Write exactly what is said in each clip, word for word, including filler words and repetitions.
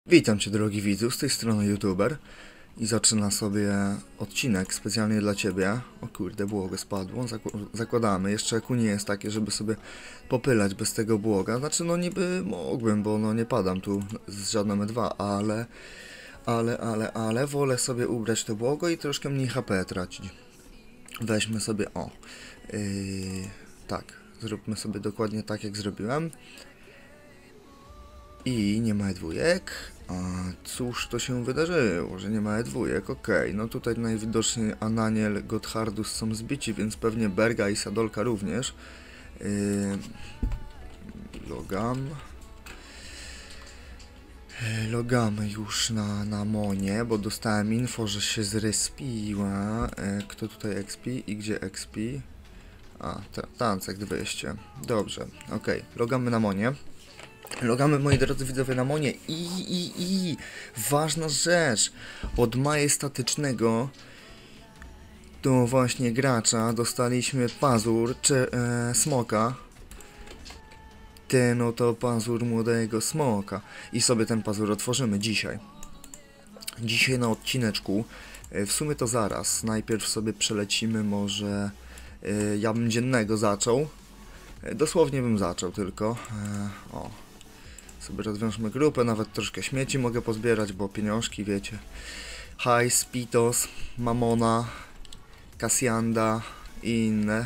Witam Cię, drogi widzu, z tej strony YouTuber i zaczyna sobie odcinek specjalnie dla Ciebie. O kurde, błogo spadło, Zaku zakładamy. Jeszcze eku nie jest takie, żeby sobie popylać bez tego błoga. Znaczy, no niby mógłbym, bo no nie padam tu z żadnym E dwa, ale, ale, ale, ale wolę sobie ubrać to błogo i troszkę mniej H P tracić. Weźmy sobie, o, yy, tak, zróbmy sobie dokładnie tak, jak zrobiłem. I nie ma E dwójek. A cóż to się wydarzyło, że nie ma E dwójek? Okej, okay. No tutaj najwidoczniej Ananiel, Gotthardus są zbici, więc pewnie Berga i Sadolka również. Yy... Logam. Logamy już na, na Monie, bo dostałem info, że się zrespiła. E, kto tutaj expi i gdzie expi? A, Tancek dwieście. Dobrze, okej, okay. Logamy na Monie. Logamy, moi drodzy widzowie, na Monie i, i, i ważna rzecz, od majestatycznego do właśnie gracza dostaliśmy pazur czy, e, smoka. Ten oto pazur młodego smoka i sobie ten pazur otworzymy dzisiaj. Dzisiaj na odcineczku, e, w sumie to zaraz, najpierw sobie przelecimy może, e, ja bym dziennego zaczął, e, dosłownie bym zaczął tylko, e, o. Sobie rozwiążmy grupę, nawet troszkę śmieci mogę pozbierać, bo pieniążki, wiecie. Hajs, Pitos, Mamona, Kasjanda i inne.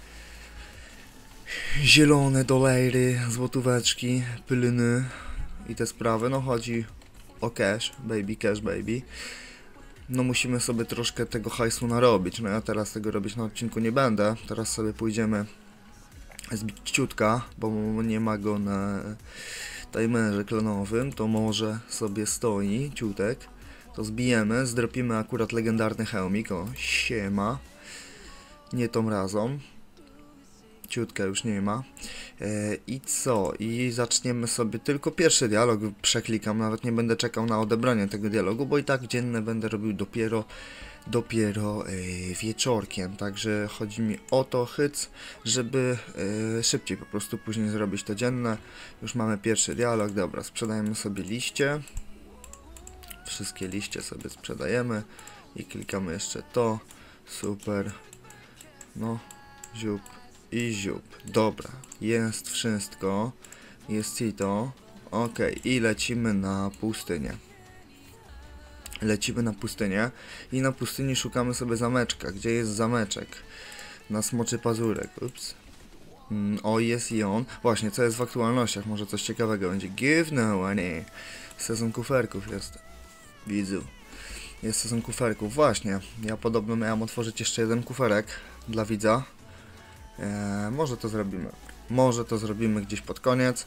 Zielone dolery, złotóweczki, pylny i te sprawy. No chodzi o cash, baby, cash, baby. No musimy sobie troszkę tego hajsu narobić. No ja teraz tego robić na odcinku nie będę. Teraz sobie pójdziemy zbić ciutka, bo nie ma go na timerze klanowym, to może sobie stoi ciutek, to zbijemy, zdropimy akurat legendarny hełmik, o siema, nie tą razą, ciutka już nie ma, e, i co, i zaczniemy sobie, tylko pierwszy dialog przeklikam, nawet nie będę czekał na odebranie tego dialogu, bo i tak dzienne będę robił dopiero dopiero yy, wieczorkiem, także chodzi mi o to hyc, żeby yy, szybciej po prostu później zrobić to dzienne. Już mamy pierwszy dialog, dobra, sprzedajemy sobie liście, wszystkie liście sobie sprzedajemy i klikamy jeszcze to, super, no, ziup i ziup, dobra, jest wszystko, jest i to, ok, i lecimy na pustynię. Lecimy na pustynię i na pustyni szukamy sobie zameczka. Gdzie jest zameczek? Na smoczy pazurek. Ups. Mm, o, jest i on. Właśnie, co jest w aktualnościach? Może coś ciekawego będzie. Give no, a nie. Sezon kuferków jest. Widzu. Jest sezon kuferków. Właśnie. Ja podobno miałem otworzyć jeszcze jeden kuferek dla widza. Eee, może to zrobimy. Może to zrobimy gdzieś pod koniec.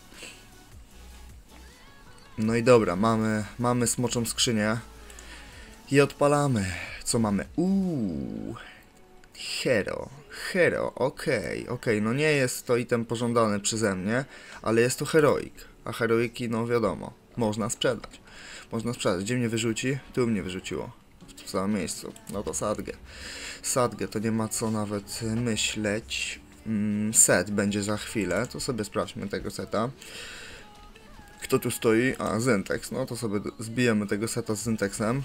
No i dobra, mamy, mamy smoczą skrzynię. I odpalamy. Co mamy? Uuu. Hero. Hero. Okej, okay, okej. Okay. No nie jest to item pożądany przeze mnie, ale jest to heroik. A heroiki, no wiadomo, można sprzedać. Można sprzedać. Gdzie mnie wyrzuci? Tu mnie wyrzuciło. W samym miejscu. No to sadgę. Sadgę to nie ma co nawet myśleć. Mm, set będzie za chwilę. To sobie sprawdźmy tego seta. Kto tu stoi? A, Zintex. No to sobie zbijemy tego seta z Zintexem.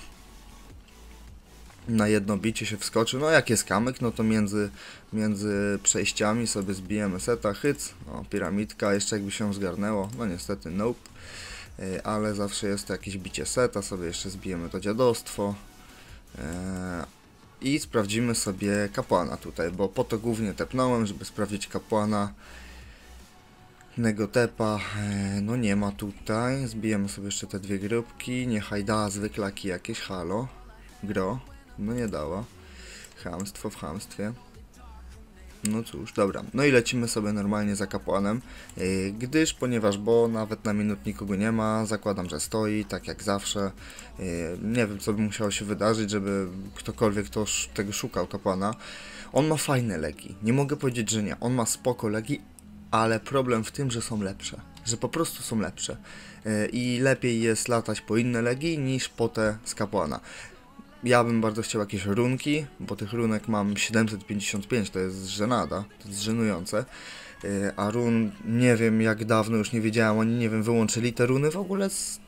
Na jedno bicie się wskoczy, no jak jest kamyk, no to między, między przejściami sobie zbijemy seta, hyc, o, piramidka, jeszcze jakby się zgarnęło, no niestety nope, yy, ale zawsze jest to jakieś bicie seta, sobie jeszcze zbijemy to dziadostwo yy, i sprawdzimy sobie kapłana tutaj, bo po to głównie tepnąłem, żeby sprawdzić kapłana. Negotepa, yy, no nie ma tutaj, zbijemy sobie jeszcze te dwie grupki, niechaj da zwyklaki jakieś, halo, gro. No nie dała. Chamstwo w chamstwie. No cóż, dobra. No i lecimy sobie normalnie za kapłanem. Yy, gdyż, ponieważ, bo nawet na minut nikogo nie ma, zakładam, że stoi, tak jak zawsze. Yy, nie wiem, co by musiało się wydarzyć, żeby ktokolwiek to tego szukał, kapłana. On ma fajne legi. Nie mogę powiedzieć, że nie. On ma spoko legi, ale problem w tym, że są lepsze. Że po prostu są lepsze. Yy, I lepiej jest latać po inne legi niż po te z kapłana. Ja bym bardzo chciał jakieś runki, bo tych runek mam siedemset pięćdziesiąt pięć, to jest żenada, to jest żenujące. Yy, a run, nie wiem jak dawno już nie wiedziałem, oni nie wiem, wyłączyli te runy w ogóle z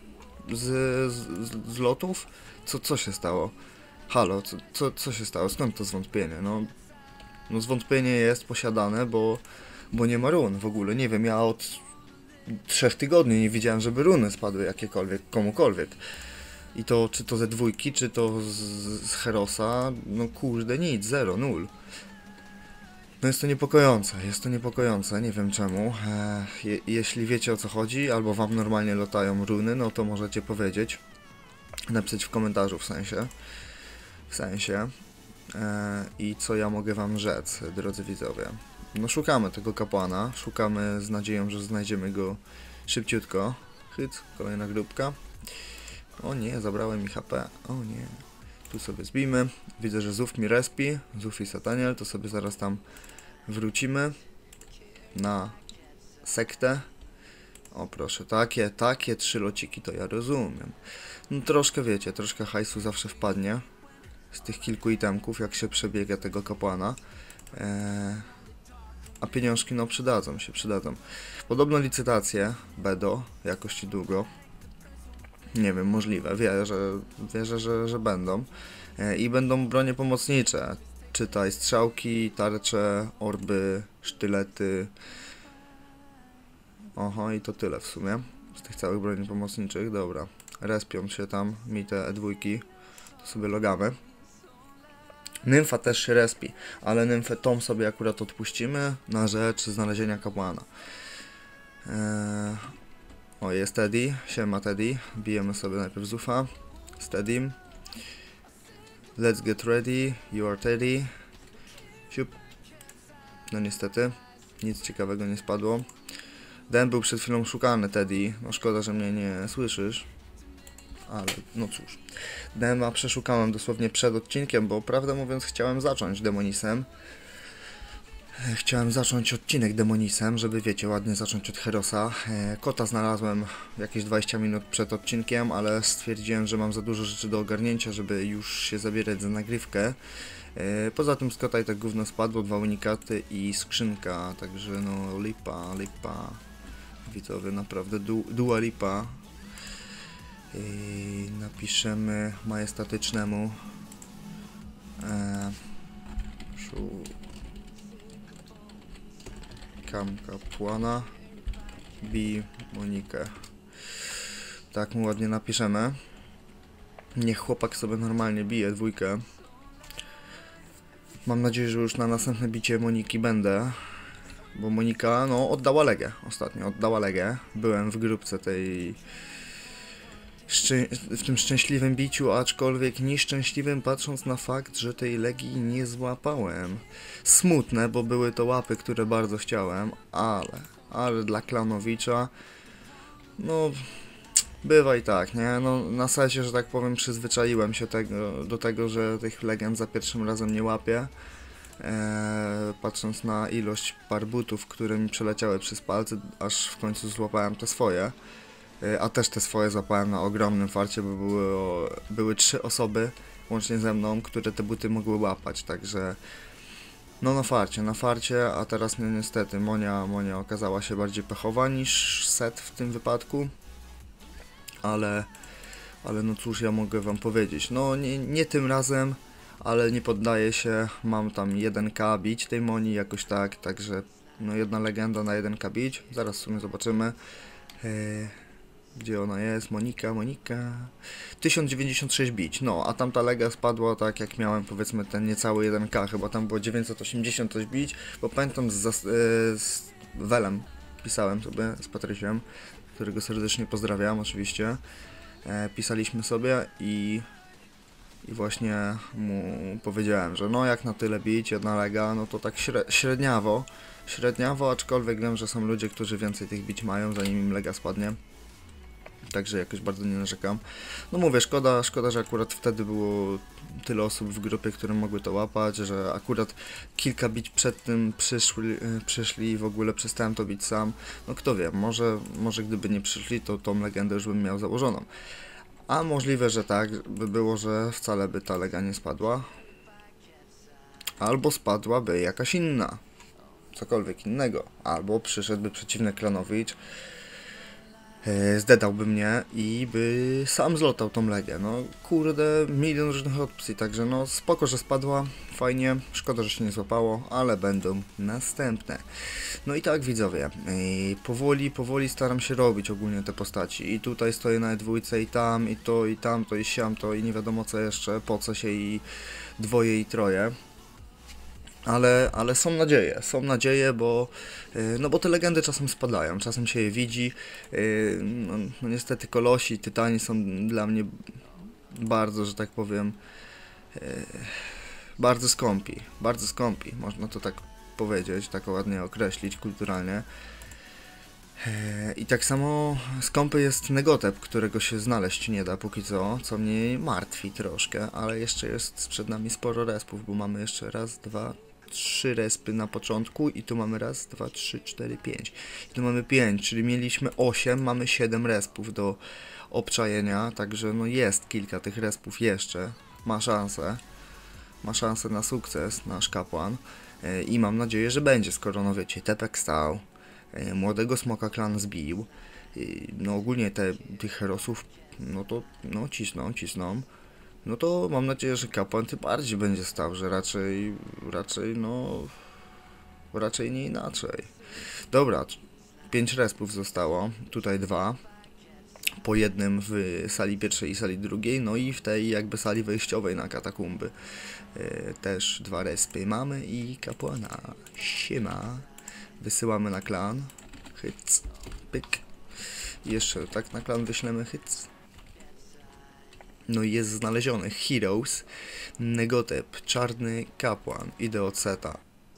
z, z, z lotów? Co, co się stało? Halo, co, co, co się stało? Skąd to zwątpienie? No, no zwątpienie jest posiadane, bo, bo nie ma run w ogóle. Nie wiem, ja od trzech tygodni nie widziałem, żeby runy spadły jakiekolwiek, komukolwiek. I to, czy to ze dwójki, czy to z, z Herosa, no kurde, nic, zero, nul. No jest to niepokojące, jest to niepokojące, nie wiem czemu. E, je, jeśli wiecie o co chodzi, albo wam normalnie latają runy, no to możecie powiedzieć. Napisać w komentarzu w sensie. W sensie. E, I co ja mogę wam rzec, drodzy widzowie. No szukamy tego kapłana, szukamy z nadzieją, że znajdziemy go szybciutko. Hyc, kolejna grupka. O nie, zabrałem mi H P, o nie. Tu sobie zbijmy, widzę, że Zuf mi respi, Zuf i Sataniel, to sobie zaraz tam wrócimy na sektę. O proszę, takie, takie trzy lociki to ja rozumiem. No troszkę wiecie, troszkę hajsu zawsze wpadnie z tych kilku itemków, jak się przebiega tego kapłana. Eee, a pieniążki no przydadzą się, przydadzą. Podobno licytacje będą jakoś długo. Nie wiem, możliwe, wierzę, wierzę że, że będą. E, I będą bronie pomocnicze. Czytaj strzałki, tarcze, orby, sztylety. Oho, i to tyle w sumie. Z tych całych broni pomocniczych, dobra. Respią się tam, mi te E dwa. To sobie logamy. Nymfa też się respi, ale nymfę tą sobie akurat odpuścimy na rzecz znalezienia kapłana. Eee, o, jest Teddy, siema Teddy, bijemy sobie najpierw Zufa z Teddym. Let's get ready, you are Teddy. Siup. No niestety, nic ciekawego nie spadło. Den był przed chwilą szukany, Teddy, no szkoda, że mnie nie słyszysz. Ale no cóż, Dema przeszukałem dosłownie przed odcinkiem, bo prawdę mówiąc chciałem zacząć Demonisem. Chciałem zacząć odcinek Demonisem, żeby wiecie, ładnie zacząć od Herosa. Kota znalazłem jakieś dwadzieścia minut przed odcinkiem, ale stwierdziłem, że mam za dużo rzeczy do ogarnięcia, żeby już się zabierać za nagrywkę. Poza tym z kota i tak gówno spadło, dwa unikaty i skrzynka, także no lipa, lipa. Widzowie, naprawdę du dua lipa. I napiszemy majestatycznemu e, szukam kapłana, bij Monikę. Tak mu ładnie napiszemy. Niech chłopak sobie normalnie bije dwójkę. Mam nadzieję, że już na następne bicie Moniki będę. Bo Monika, no, oddała legę ostatnio, oddała legę. Byłem w grupce tej... w tym szczęśliwym biciu, aczkolwiek nieszczęśliwym patrząc na fakt, że tej legii nie złapałem. Smutne, bo były to łapy, które bardzo chciałem, ale, ale dla Klanowicza, no, bywa i tak, nie? No, na sensie, że tak powiem, przyzwyczaiłem się tego, do tego, że tych legend za pierwszym razem nie łapię. Eee, patrząc na ilość par butów, które mi przeleciały przez palce, aż w końcu złapałem te swoje. A też te swoje złapałem na ogromnym farcie, bo były, o, były trzy osoby łącznie ze mną, które te buty mogły łapać, także no na farcie, na farcie, a teraz no, niestety Monia, Monia okazała się bardziej pechowa niż Set w tym wypadku, ale, ale no cóż ja mogę wam powiedzieć, no nie, nie tym razem, ale nie poddaję się, mam tam jeden K bić tej Monii jakoś tak, także no jedna legenda na jeden K bić, zaraz w sumie zobaczymy. Yy... Gdzie ona jest? Monika, Monika... tysiąc dziewięćdziesiąt sześć bić, no, a tamta lega spadła tak jak miałem, powiedzmy, ten niecały jeden K, chyba tam było dziewięćset osiemdziesiąt coś bić, bo pamiętam z, z, z Welem pisałem sobie, z Patrysiem, którego serdecznie pozdrawiam oczywiście, e, pisaliśmy sobie i... I właśnie mu powiedziałem, że no jak na tyle bić, jedna lega, no to tak średniawo, średniawo, aczkolwiek wiem, że są ludzie, którzy więcej tych bić mają, zanim im lega spadnie. Także jakoś bardzo nie narzekam. No mówię, szkoda, szkoda, że akurat wtedy było tyle osób w grupie, które mogły to łapać, że akurat kilka bić przed tym przyszli, przyszli i w ogóle przestałem to bić sam. No kto wie, może, może gdyby nie przyszli, to tą legendę już bym miał założoną. A możliwe, że tak by było, że wcale by ta lega nie spadła. Albo spadłaby jakaś inna. Cokolwiek innego. Albo przyszedłby przeciwny Klanowicz e, zdedałby mnie i by sam zlotał tą Legię. No kurde, milion różnych opcji, także no spoko, że spadła, fajnie, szkoda, że się nie złapało, ale będą następne. No i tak widzowie, e, powoli, powoli staram się robić ogólnie te postaci i tutaj stoję na dwójce i tam, i to, i tamto, i siamto, i nie wiadomo co jeszcze, po co się i dwoje i troje. Ale, ale są nadzieje, są nadzieje, bo, no bo te legendy czasem spadają, czasem się je widzi. No, no niestety kolosi, tytani są dla mnie bardzo, że tak powiem, bardzo skąpi, bardzo skąpi, można to tak powiedzieć, tak ładnie określić kulturalnie. I tak samo skąpy jest Negotep, którego się znaleźć nie da póki co, co mnie martwi troszkę, ale jeszcze jest przed nami sporo respów, bo mamy jeszcze raz, dwa, trzy respy na początku i tu mamy raz, dwa, trzy, cztery, pięć. I tu mamy pięć, czyli mieliśmy osiem, mamy siedem respów do obczajenia, także no jest kilka tych respów jeszcze, ma szansę, ma szansę na sukces nasz kapłan i mam nadzieję, że będzie, skoro no wiecie, Tepek stał, młodego smoka klan zbił, no ogólnie te, tych herosów, no to no cisną, cisną. No to mam nadzieję, że kapłan tym bardziej będzie stał, że raczej, raczej, no, raczej nie inaczej. Dobra, pięć respów zostało, tutaj dwa, po jednym w sali pierwszej i sali drugiej, no i w tej jakby sali wejściowej na katakumby. Yy, też dwa respy mamy i kapłana, siema, wysyłamy na klan, hyc, pyk, i jeszcze tak na klan wyślemy hyc. No i jest znaleziony Heroes, Negotep, Czarny Kapłan, idę od seta.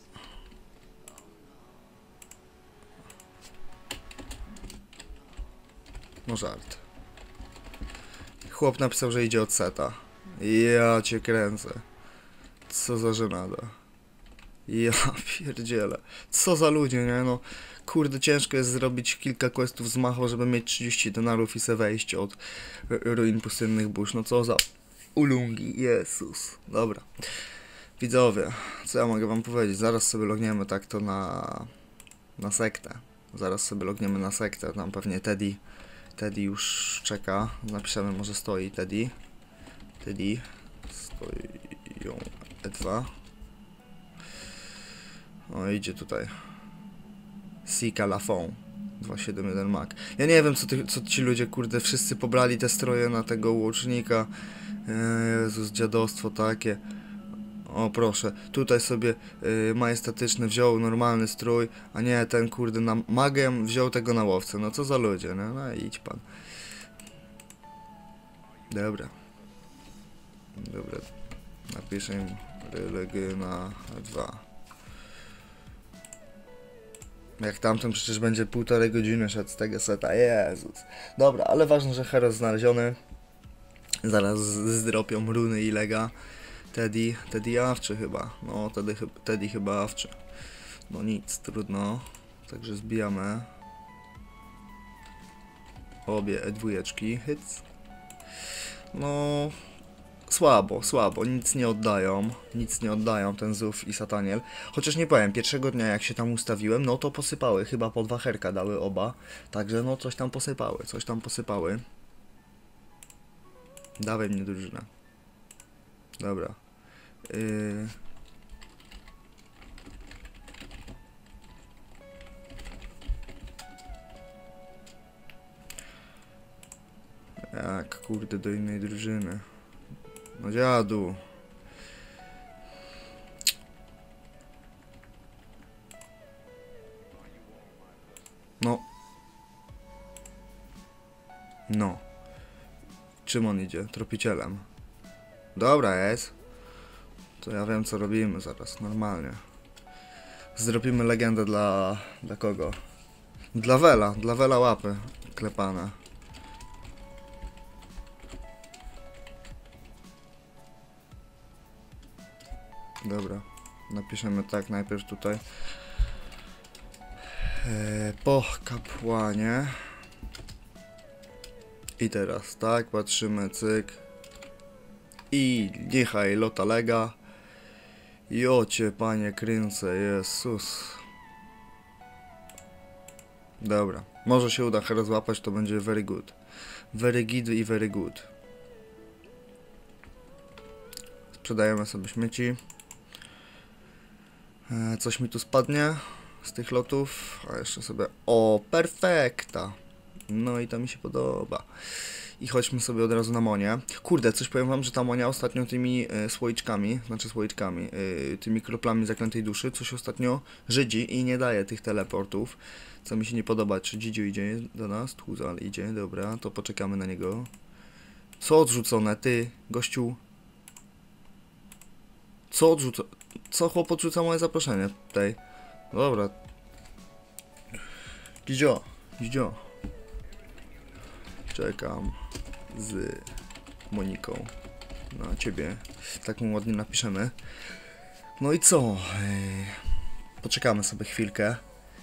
No żart. Chłop napisał, że idzie od seta. Ja cię kręcę. Co za żenada. Ja pierdzielę. Co za ludzie, nie no. Kurde, ciężko jest zrobić kilka questów z Macho, żeby mieć trzydzieści denarów i se wejść od ruin pustynnych burz. No co za ulungi, Jezus. Dobra. Widzowie, co ja mogę wam powiedzieć? Zaraz sobie logniemy tak to na, na sektę. Zaraz sobie logniemy na sektę. Tam pewnie Teddy, Teddy już czeka. Napiszemy, może stoi Teddy. Teddy. Stoją E dwa. O, idzie tutaj. Sika Lafon dwieście siedemdziesiąt jeden Mac. Ja nie wiem, co, ty, co ci ludzie, kurde, wszyscy pobrali te stroje na tego łucznika. Jezus, dziadostwo takie. O, proszę, tutaj sobie y, majestatyczny wziął normalny strój, a nie ten, kurde, na magiem wziął tego na łowcę. No co za ludzie, no, no idź pan. Dobra. Dobra, napiszę im relegi na dwa. Jak tamten przecież będzie półtorej godziny szedł z tego seta, Jezus. Dobra, ale ważne, że Heros znaleziony. Zaraz zdropią runy i lega. Teddy, Teddy awczy chyba. No, Teddy, Teddy chyba awczy. No nic, trudno. Także zbijamy. Obie E dwójeczki, hyc. No... Słabo, słabo, nic nie oddają, nic nie oddają ten Zuf i Sataniel. Chociaż nie powiem, pierwszego dnia jak się tam ustawiłem, no to posypały, chyba po dwa herka dały oba. Także no coś tam posypały, coś tam posypały. Dawaj mnie drużynę. Dobra. Yy... Jak kurde do innej drużyny. No dziadu. No. No. Czym on idzie? Tropicielem. Dobra jest. To ja wiem co robimy zaraz, normalnie. Zrobimy legendę dla... dla kogo? Dla Vela, dla Vela łapy klepane. Dobra, napiszemy tak najpierw tutaj. Eee, po kapłanie. I teraz tak, patrzymy, cyk. I niechaj lota lega. I ocie, panie kręcę, Jezus. Dobra, Może się uda hero złapać, to będzie very good. Very good i very good. Sprzedajemy sobie śmieci. E, coś mi tu spadnie z tych lotów. A jeszcze sobie... O, perfekta! No i to mi się podoba. I chodźmy sobie od razu na Monię. Kurde, coś powiem wam, że ta Monia ostatnio tymi e, słoiczkami, znaczy słoiczkami, e, tymi kroplami zaklętej duszy, coś ostatnio żydzi i nie daje tych teleportów. Co mi się nie podoba. Czy Dzidziu idzie do nas? Tuzal idzie, dobra, to poczekamy na niego. Co odrzucone, ty, gościu? Co odrzuca? Co chłop odrzuca moje zaproszenie tutaj? Dobra. Dzidzio, Dzidzio. Czekam z Moniką na ciebie. Tak mu ładnie napiszemy. No i co? Poczekamy sobie chwilkę.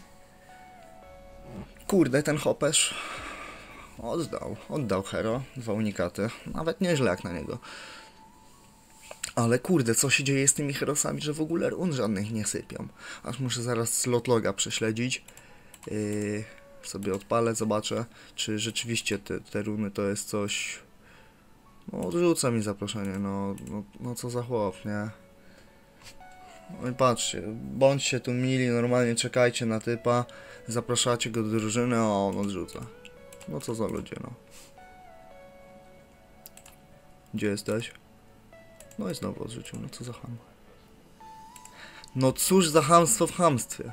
Kurde, ten hopesz oddał, oddał hero, dwa unikaty. Nawet nieźle jak na niego. Ale kurde, co się dzieje z tymi herosami, że w ogóle run żadnych nie sypią. Aż muszę zaraz slot loga prześledzić. Yy, sobie odpalę, zobaczę, czy rzeczywiście te, te runy to jest coś... No odrzuca mi zaproszenie, no, no, no co za chłop, nie? No i patrzcie, bądźcie tu mili, normalnie czekajcie na typa, zapraszacie go do drużyny, a on odrzuca. No co za ludzie, no. Gdzie jesteś? No i znowu odrzucił, no co za ham. No cóż za chamstwo w chamstwie.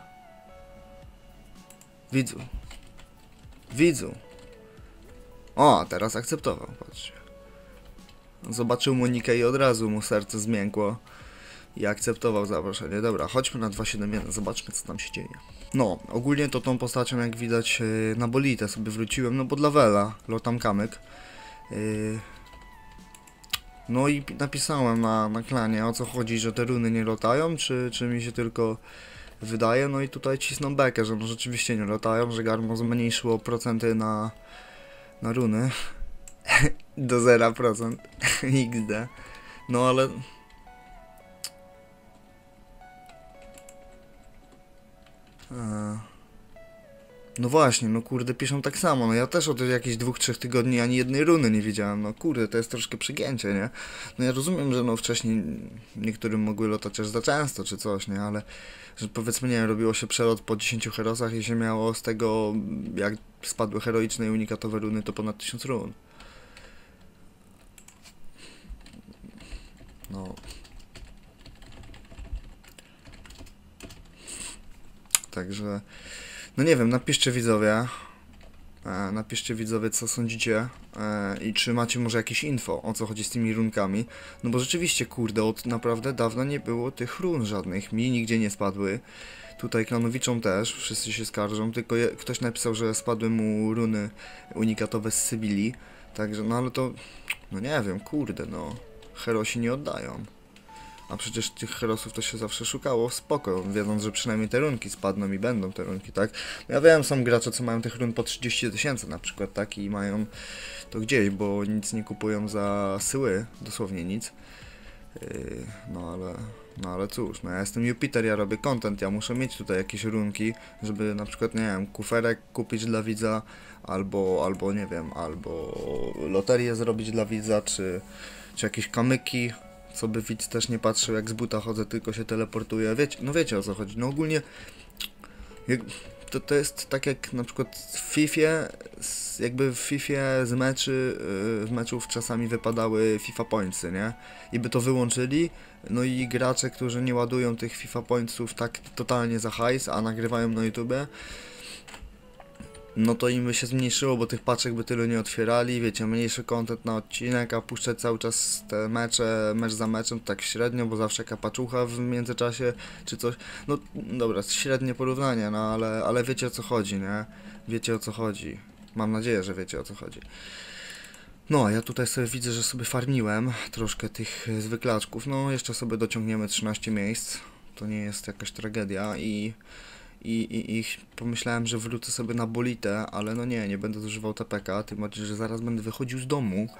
Widzu. Widzu. O, teraz akceptował, patrzcie. Zobaczył Monikę i od razu mu serce zmiękło. I akceptował zaproszenie. Dobra, chodźmy na dwa siedem jeden, zobaczmy co tam się dzieje. No, ogólnie to tą postacią jak widać na bolitę sobie wróciłem, no bo dla Wela, lotam kamyk. Yy... No i napisałem na, na klanie o co chodzi, że te runy nie lotają, czy, czy mi się tylko wydaje. No i tutaj cisną bekę, że no rzeczywiście nie lotają, że Garmo zmniejszyło procenty na, na runy do zero procent X D. No ale... No właśnie, no kurde, piszą tak samo, no ja też od jakichś dwóch, trzech tygodni ani jednej runy nie widziałem, no kurde, to jest troszkę przegięcie, nie? No ja rozumiem, że no wcześniej niektórym mogły lotać aż za często, czy coś, nie? Ale, że powiedzmy, nie wiem, robiło się przelot po dziesięciu herosach i się miało z tego, jak spadły heroiczne i unikatowe runy, to ponad tysiąc run. No... Także... No nie wiem, napiszcie widzowie, e, napiszcie widzowie co sądzicie e, i czy macie może jakieś info o co chodzi z tymi runkami, no bo rzeczywiście kurde, od naprawdę dawno nie było tych run żadnych, mi nigdzie nie spadły, tutaj klanowiczom też, wszyscy się skarżą, tylko je, ktoś napisał, że spadły mu runy unikatowe z Sybili, także no ale to, no nie wiem, kurde no, herosi nie oddają. A przecież tych herosów to się zawsze szukało, spoko, wiedząc, że przynajmniej te runki spadną i będą te runki, tak? No ja wiem, są gracze, co mają tych run po trzydzieści tysięcy na przykład, tak? I mają to gdzieś, bo nic nie kupują za syły, dosłownie nic. Yy, no ale, no ale cóż, no ja jestem Jupiter, ja robię content, ja muszę mieć tutaj jakieś runki, żeby na przykład, nie wiem, kuferek kupić dla widza, albo, albo nie wiem, albo loterię zrobić dla widza, czy, czy jakieś kamyki. Co by widz też nie patrzył, jak z buta chodzę, tylko się teleportuje. Wiecie, no wiecie o co chodzi. No ogólnie jak, to, to jest tak jak na przykład w Fifie, jakby w Fifie z meczy, z meczów czasami wypadały FIFA Pointsy, nie? I by to wyłączyli, no i gracze, którzy nie ładują tych FIFA Pointsów tak totalnie za hajs, a nagrywają na YouTubie, no to im by się zmniejszyło, bo tych paczek by tyle nie otwierali, wiecie, mniejszy content na odcinek, a puszczać cały czas te mecze, mecz za meczem, to tak średnio, bo zawsze jaka paczucha w międzyczasie, czy coś, no dobra, średnie porównanie, no ale, ale wiecie o co chodzi, nie? Wiecie o co chodzi, mam nadzieję, że wiecie o co chodzi. No, a ja tutaj sobie widzę, że sobie farmiłem troszkę tych zwyklaczków, no jeszcze sobie dociągniemy trzynaście miejsc, to nie jest jakaś tragedia i... I, i, I pomyślałem, że wrócę sobie na bolitę, ale no nie, nie będę zużywał T P K, tym bardziej, że zaraz będę wychodził z domu.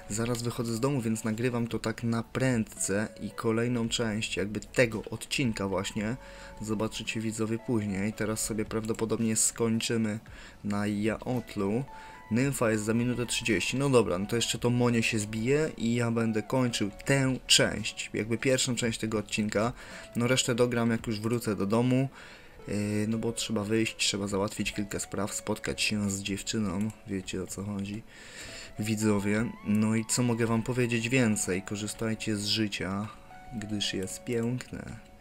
zaraz wychodzę z domu, więc nagrywam to tak na prędce i kolejną część jakby tego odcinka właśnie zobaczycie widzowie później. Teraz sobie prawdopodobnie skończymy na Jaotlu. Nymfa jest za minutę trzydzieści. No dobra, no to jeszcze to Monie się zbije i ja będę kończył tę część, jakby pierwszą część tego odcinka. No resztę dogram jak już wrócę do domu. Yy, no bo trzeba wyjść, trzeba załatwić kilka spraw, spotkać się z dziewczyną, wiecie o co chodzi, widzowie. No i co mogę wam powiedzieć więcej? Korzystajcie z życia, gdyż jest piękne.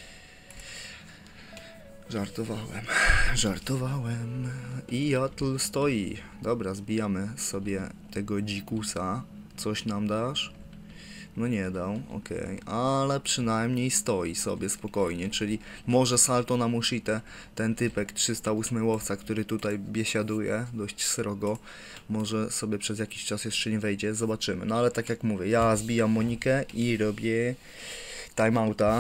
Żartowałem, żartowałem. I Jotl stoi. Dobra, zbijamy sobie tego dzikusa. Coś nam dasz? No nie dał, okej, okay. Ale przynajmniej stoi sobie spokojnie, czyli może salto na Mushite, ten typek trzysta osiem łowca, który tutaj biesiaduje dość srogo, może sobie przez jakiś czas jeszcze nie wejdzie, zobaczymy. No ale tak jak mówię, ja zbijam Monikę i robię timeouta.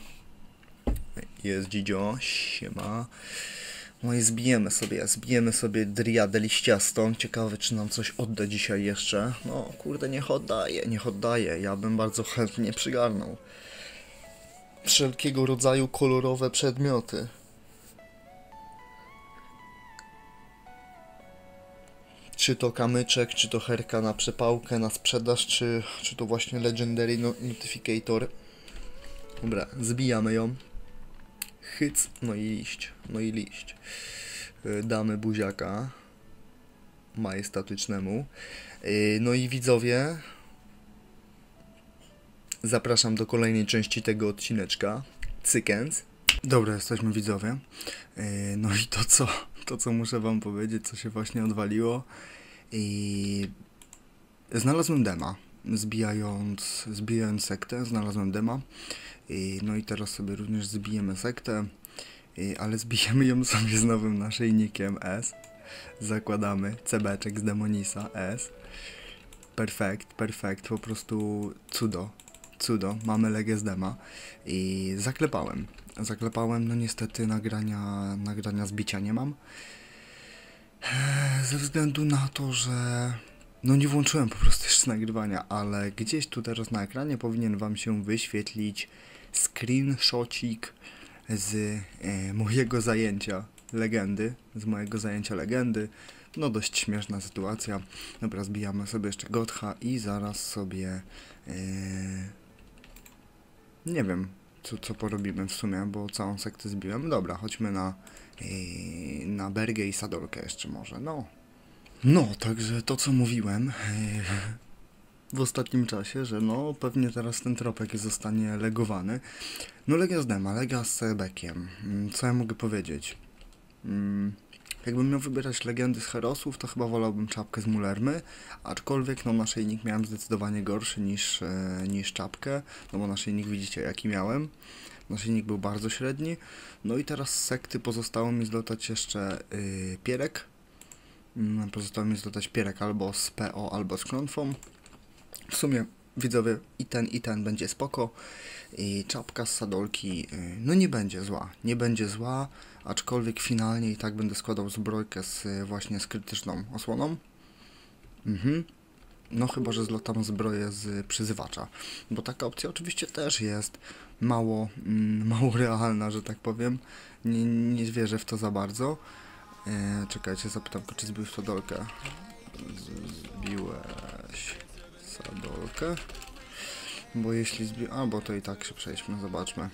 Jest Dzidzio, siema. No i zbijemy sobie, zbijemy sobie driadę liściastą. Ciekawe, czy nam coś odda dzisiaj jeszcze. No kurde, niech oddaje, niech oddaje. Ja bym bardzo chętnie przygarnął wszelkiego rodzaju kolorowe przedmioty. Czy to kamyczek, czy to herka na przepałkę, na sprzedaż, czy, czy to właśnie Legendary Notificator. Dobra, zbijamy ją. Hyc, no i liść, no i liść. Damy buziaka majestatycznemu. No i widzowie, zapraszam do kolejnej części tego odcineczka. Cykens. Dobra, jesteśmy widzowie. No i to co, to co muszę wam powiedzieć, co się właśnie odwaliło. I znalazłem dema. Zbijając, zbijając sektę, znalazłem dema. I, no i teraz sobie również zbijemy sektę, i, ale zbijemy ją sobie z nowym naszyjnikiem S. Zakładamy cebeczek z Demonisa S. Perfekt, perfekt, po prostu cudo, cudo, mamy legę z dema i zaklepałem, zaklepałem, no niestety nagrania, nagrania zbicia nie mam. Ze względu na to, że no nie włączyłem po prostu jeszcze nagrywania, ale gdzieś tu teraz na ekranie powinien wam się wyświetlić screenshocik z e, mojego zajęcia legendy, z mojego zajęcia legendy. No dość śmieszna sytuacja. Dobra, zbijamy sobie jeszcze Gotcha i zaraz sobie e, nie wiem co, co porobimy w sumie, bo całą sektę zbiłem. Dobra, chodźmy na e, na Bergę i Sadolkę jeszcze może, no. No, także to co mówiłem w ostatnim czasie, że no pewnie teraz ten tropek zostanie legowany. No lega z dema, lega z Bekiem. Co ja mogę powiedzieć? Jakbym miał wybierać legendy z herosów, to chyba wolałbym czapkę z Mulermy, aczkolwiek no naszyjnik miałem zdecydowanie gorszy niż, niż czapkę, no bo naszyjnik widzicie jaki miałem. Naszyjnik był bardzo średni. No i teraz z sekty pozostało mi zlotać jeszcze yy, pierek. Pozostało mi zlotać pierek albo z P O, albo z klątwą. W sumie widzowie i ten i ten będzie spoko. I czapka z Sadolki no nie będzie zła, nie będzie zła, aczkolwiek finalnie i tak będę składał zbrojkę z właśnie z krytyczną osłoną. Mhm. No chyba, że zlotam zbroję z przyzywacza, bo taka opcja oczywiście też jest mało, mm, mało realna, że tak powiem. Nie, nie wierzę w to za bardzo. E, czekajcie, zapytam, czy zbiłeś Sadolkę. Zbiłeś Sadolkę? Bo jeśli zbił... Albo to i tak się przejdźmy, zobaczmy.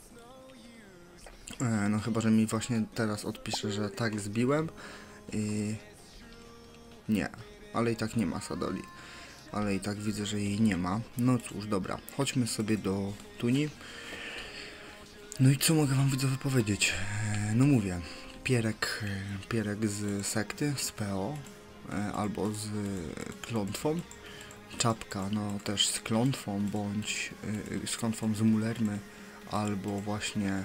E, no chyba, że mi właśnie teraz odpisze, że tak zbiłem. I... Nie, ale i tak nie ma Sadoli. Ale i tak widzę, że jej nie ma. No cóż, dobra, chodźmy sobie do Tuni. No i co mogę wam widzowie powiedzieć? E, no mówię, pierek, pierek z sekty, z P O, e, albo z klątwą. Czapka, no też z klątwą, bądź yy, z klątwą z Mulermy, albo właśnie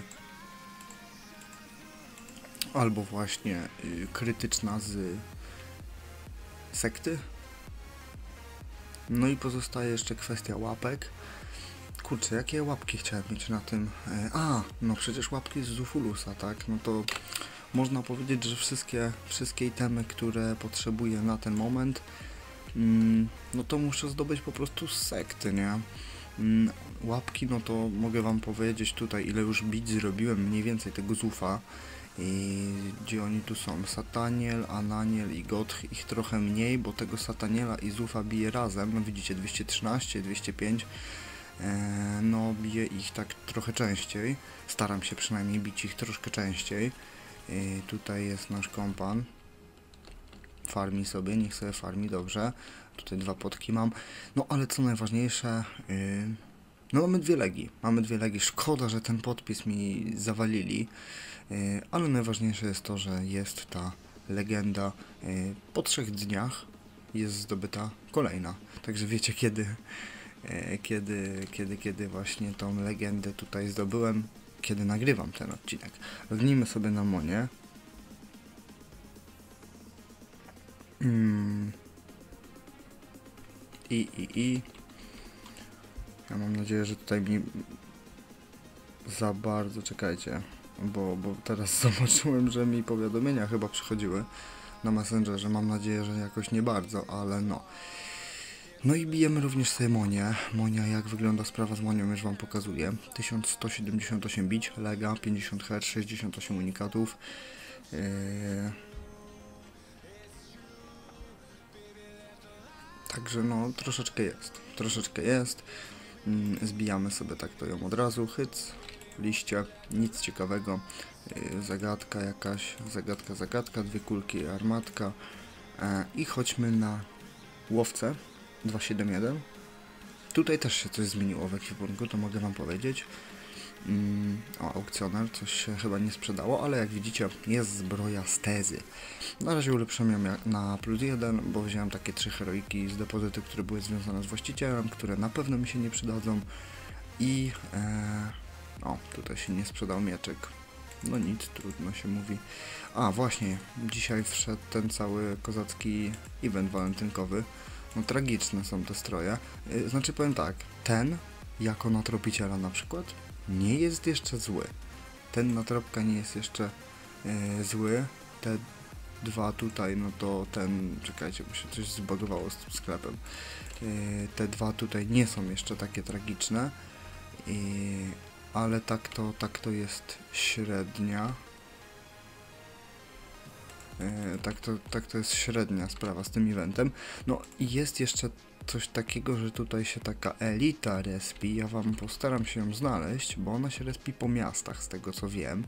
albo właśnie yy, krytyczna z sekty. No i pozostaje jeszcze kwestia łapek. Kurczę, jakie łapki chciałem mieć na tym? Yy, a, no przecież łapki z Zufulusa, tak? No to można powiedzieć, że wszystkie, wszystkie itemy, które potrzebuję na ten moment, mm, no to muszę zdobyć po prostu z sekty, nie? Mm, łapki, no to mogę wam powiedzieć tutaj, ile już bić zrobiłem mniej więcej tego zufa. I gdzie oni tu są? Sataniel, Ananiel i Gotch, ich trochę mniej, bo tego Sataniela i Zufa bije razem, no widzicie dwieście trzynaście, dwieście pięć, e, no bije ich tak trochę częściej, staram się przynajmniej bić ich troszkę częściej. E, tutaj jest nasz kompan, farmi sobie, niech sobie farmi, dobrze, tutaj dwa potki mam, no ale co najważniejsze, yy, no mamy dwie legi, mamy dwie legi, szkoda, że ten podpis mi zawalili, yy, ale najważniejsze jest to, że jest ta legenda, yy, po trzech dniach jest zdobyta kolejna, także wiecie kiedy, yy, kiedy, kiedy, kiedy właśnie tą legendę tutaj zdobyłem, kiedy nagrywam ten odcinek. Lognijmy sobie na Monie. Hmm. I, i, i. Ja mam nadzieję, że tutaj mi za bardzo, czekajcie, bo, bo teraz zobaczyłem, że mi powiadomienia chyba przychodziły na Messengerze. Mam nadzieję, że jakoś nie bardzo, ale no. No i bijemy również sobie Monię. Monia, jak wygląda sprawa z Monią, już wam pokazuję. tysiąc sto siedemdziesiąt osiem bić, lega, pięćdziesiąt herc, sześćdziesiąt osiem unikatów. Yy... Także no, troszeczkę jest, troszeczkę jest. Zbijamy sobie tak to ją od razu, hyc, liście, nic ciekawego. Zagadka jakaś, zagadka, zagadka, dwie kulki, armatka. I chodźmy na łowcę dwieście siedemdziesiąt jeden. Tutaj też się coś zmieniło w ekwipunku, to mogę wam powiedzieć. Mm, o, aukcjoner, coś się chyba nie sprzedało, ale jak widzicie jest zbroja z tezy. Na razie ulepszyłem ją na plus jeden, bo wziąłem takie trzy heroiki z depozyty, które były związane z właścicielem, które na pewno mi się nie przydadzą. I e, o, tutaj się nie sprzedał mieczek. No nic, trudno się mówi. A właśnie, dzisiaj wszedł ten cały kozacki event walentynkowy. No tragiczne są te stroje. Yy, znaczy powiem tak, ten jako natropiciela na przykład nie jest jeszcze zły. Ten natropka nie jest jeszcze yy, zły. Te dwa tutaj, no to ten, czekajcie, bo się coś zbagowało z tym sklepem. Yy, te dwa tutaj nie są jeszcze takie tragiczne. Yy, ale tak to, tak to jest średnia. Yy, tak, to, tak to jest średnia sprawa z tym eventem. No i jest jeszcze coś takiego, że tutaj się taka elita respi. Ja wam postaram się ją znaleźć, bo ona się respi po miastach, z tego co wiem.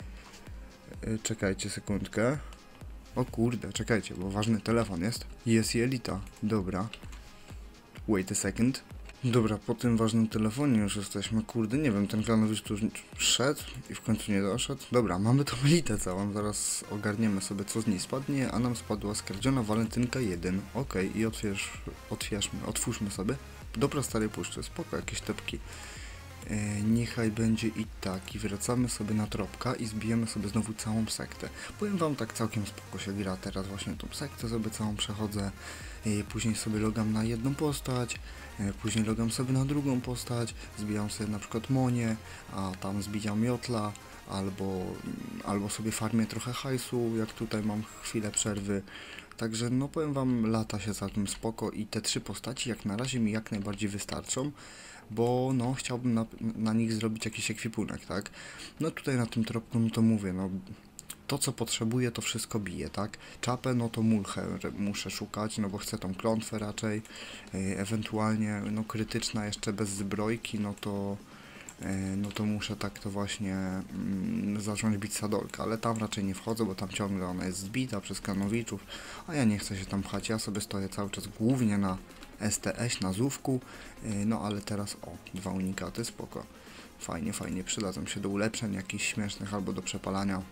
Yy, czekajcie sekundkę. O kurde, czekajcie, bo ważny telefon jest. Jest i elita, dobra. Wait a second. Dobra, po tym ważnym telefonie już jesteśmy, kurde, nie wiem, ten kanał już tu szedł i w końcu nie doszedł. Dobra, mamy tą elitę całą, zaraz ogarniemy sobie co z niej spadnie, a nam spadła skradziona walentynka jeden. Okej, okay, i otwierz, otwierzmy, otwórzmy sobie. Dobra, stary puszczy, spoko, jakieś tepki. E, niechaj będzie i tak, i wracamy sobie na tropka i zbijemy sobie znowu całą sektę. Powiem wam, tak całkiem spoko się gra teraz, właśnie tą sektę sobie całą przechodzę, e, później sobie logam na jedną postać, e, później logam sobie na drugą postać, zbijam sobie na przykład Monię, a tam zbijam Miotla, albo, albo sobie farmię trochę hajsu, jak tutaj mam chwilę przerwy. Także no powiem wam, lata się całkiem spoko i te trzy postaci jak na razie mi jak najbardziej wystarczą, bo no chciałbym na, na nich zrobić jakiś ekwipunek, tak? No tutaj na tym tropku, no to mówię, no to co potrzebuję to wszystko bije, tak? Czapę, no to mulchę muszę szukać, no bo chcę tą klątwę raczej, yy, ewentualnie no krytyczna jeszcze bez zbrojki, no to no to muszę tak to właśnie mm, zacząć bić Sadolka, ale tam raczej nie wchodzę, bo tam ciągle ona jest zbita przez Kanowiczów, a ja nie chcę się tam pchać, ja sobie stoję cały czas głównie na S T S, na Zówku, yy, no ale teraz o, dwa unikaty, spoko, fajnie, fajnie, przydadzą się do ulepszeń jakichś śmiesznych albo do przepalania.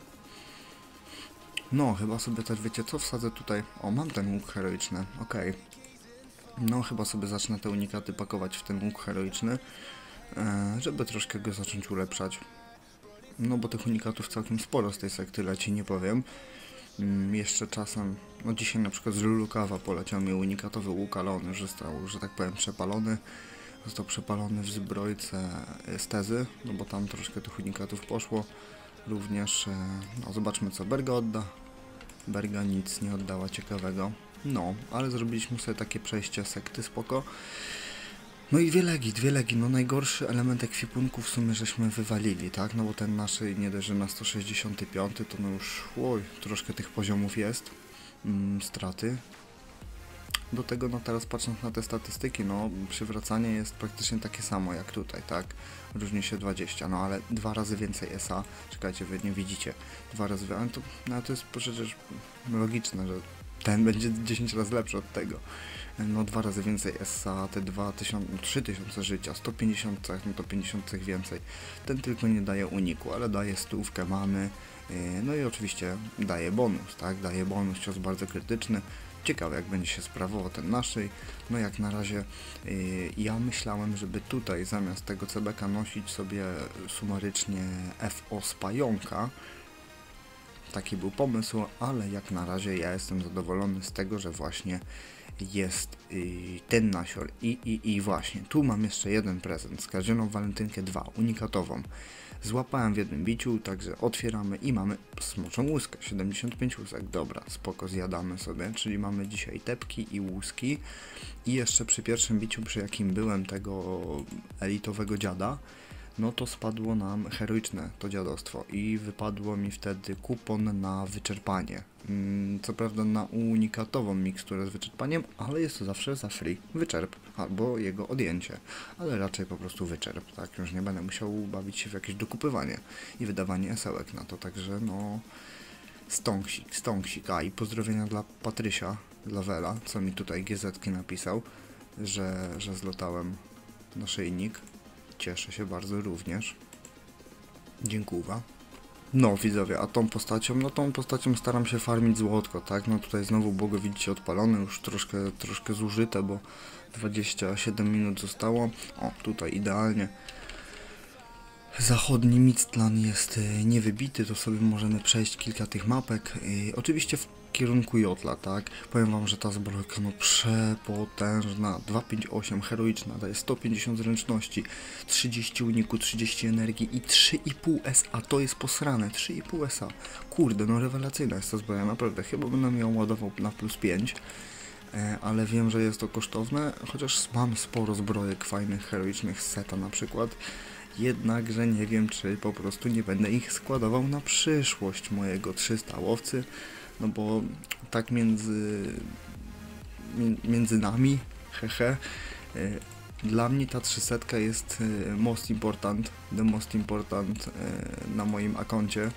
No, chyba sobie też, wiecie co, wsadzę tutaj, o, mam ten łuk heroiczny, okej, okay. No chyba sobie zacznę te unikaty pakować w ten łuk heroiczny, żeby troszkę go zacząć ulepszać. No bo tych unikatów całkiem sporo z tej sekty leci, nie powiem. Jeszcze czasem, no dzisiaj na przykład z Lulukawa poleciał mi unikatowy łuk, ale on już został, że tak powiem, przepalony. Został przepalony w zbrojce z tezy, no bo tam troszkę tych unikatów poszło. Również, no zobaczmy co Berga odda. Berga nic nie oddała ciekawego. No, ale zrobiliśmy sobie takie przejście sekty, spoko. No i dwie legi, dwie legi, no najgorszy element ekwipunku w sumie żeśmy wywalili, tak? No bo ten nasz nie dość, że na sto sześćdziesiąty piąty to no już, oj, troszkę tych poziomów jest, mm, straty. Do tego, no teraz patrząc na te statystyki, no przywracanie jest praktycznie takie samo jak tutaj, tak? Różni się dwadzieścia, no ale dwa razy więcej S A, czekajcie, wy nie widzicie, dwa razy, ale to, no, to jest przecież logiczne, że ten będzie dziesięć razy lepszy od tego. No dwa razy więcej S A, te dwa tysiące, no, trzy tysiące życia, sto pięćdziesiąt, no to pięćdziesiąt więcej. Ten tylko nie daje uniku, ale daje stówkę mamy, yy, no i oczywiście daje bonus, tak? Daje bonus, cios bardzo krytyczny. Ciekawe jak będzie się sprawował ten naszej. No jak na razie yy, ja myślałem, żeby tutaj zamiast tego C B K nosić sobie sumarycznie F O z pająka. Taki był pomysł, ale jak na razie ja jestem zadowolony z tego, że właśnie jest yy, ten nasior i, i, i właśnie, tu mam jeszcze jeden prezent, skradzioną walentynkę dwa, unikatową. Złapałem w jednym biciu, także otwieramy i mamy smoczą łuskę, siedemdziesiąt pięć łusek, dobra, spoko, zjadamy sobie, czyli mamy dzisiaj tepki i łuski. I jeszcze przy pierwszym biciu, przy jakim byłem tego elitowego dziada, no to spadło nam heroiczne to dziadostwo i wypadło mi wtedy kupon na wyczerpanie. Co prawda na unikatową miksturę z wyczerpaniem, ale jest to zawsze za free wyczerp albo jego odjęcie, ale raczej po prostu wyczerp, tak? Już nie będę musiał bawić się w jakieś dokupywanie i wydawanie esełek na to, także no stąksik, stąksik. A i pozdrowienia dla Patrysia, dla Wela, co mi tutaj G Z-ki napisał, że, że zlotałem naszyjnik. Cieszę się bardzo również. Dziękuję. No widzowie, a tą postacią, no tą postacią staram się farmić złotko, tak? No tutaj znowu Bogo widzicie odpalone, już troszkę, troszkę zużyte, bo dwadzieścia siedem minut zostało. O, tutaj idealnie. Zachodni Mictlan jest niewybity, to sobie możemy przejść kilka tych mapek. Yy, oczywiście w kierunku Jotla, tak? Powiem wam, że ta zbrojka no przepotężna, dwieście pięćdziesiąt osiem heroiczna, daje sto pięćdziesiąt zręczności, trzydzieści uniku, trzydzieści energii i trzy i pół S A, to jest posrane, trzy i pół S A. Kurde, no rewelacyjna jest ta zbroja, naprawdę, chyba będę ją ładował na plus pięć. Ale wiem, że jest to kosztowne, chociaż mam sporo zbrojek fajnych, heroicznych z seta na przykład. Jednakże nie wiem, czy po prostu nie będę ich składował na przyszłość mojego trzysta łowcy, no bo tak między, między nami, hehe, dla mnie ta trzysetka jest most important, the most important na moim akoncie.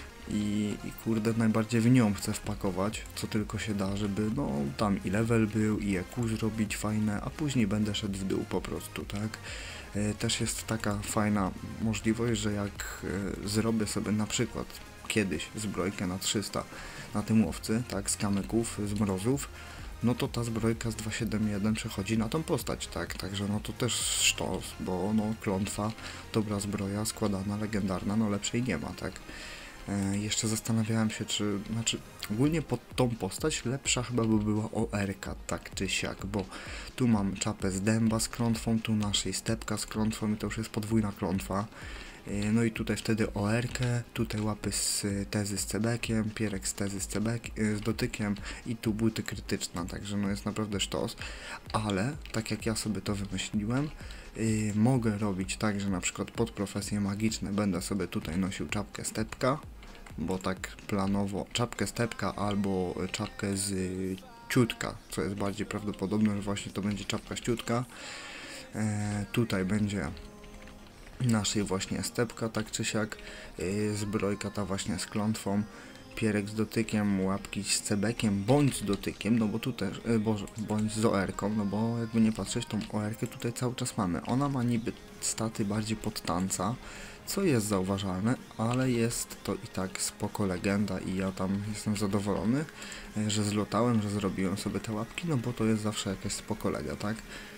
I, I kurde, najbardziej w nią chcę wpakować, co tylko się da, żeby no tam i level był, i E Q zrobić fajne, a później będę szedł w dół po prostu, tak? E, też jest taka fajna możliwość, że jak e, zrobię sobie na przykład kiedyś zbrojkę na trzysta na tym łowcy, tak, z kamyków, z mrozów, no to ta zbrojka z dwieście siedemdziesiąt jeden przechodzi na tą postać, tak, także no to też sztos, bo no klątwa, dobra zbroja, składana, legendarna, no lepszej nie ma, tak. E, jeszcze zastanawiałem się, czy, znaczy ogólnie pod tą postać lepsza chyba by była O R ka, tak czy siak, bo tu mam czapę z dęba z klątwą, tu naszej stepka z klątwą i to już jest podwójna klątwa. E, no i tutaj wtedy O R kę, tutaj łapy z tezy z cebekiem, pierek z tezy z, cebek, z dotykiem i tu buty krytyczna, także no jest naprawdę sztos, ale tak jak ja sobie to wymyśliłem, Yy, mogę robić tak, że na przykład pod profesje magiczne będę sobie tutaj nosił czapkę stepka, bo tak planowo czapkę stepka albo czapkę z y, ciutka, co jest bardziej prawdopodobne, że właśnie to będzie czapka z ciutka. Yy, tutaj będzie naszej właśnie stepka, tak czy siak, yy, zbrojka ta właśnie z klątwą, pierek z dotykiem, łapki z cebekiem, bądź z dotykiem, no bo tu też, e, boże, bądź z O R ką, no bo jakby nie patrzeć, tą O R kę tutaj cały czas mamy. Ona ma niby staty bardziej pod tanca, co jest zauważalne, ale jest to i tak spoko legenda i ja tam jestem zadowolony, e, że zlotałem, że zrobiłem sobie te łapki, no bo to jest zawsze jakaś spoko lega, tak?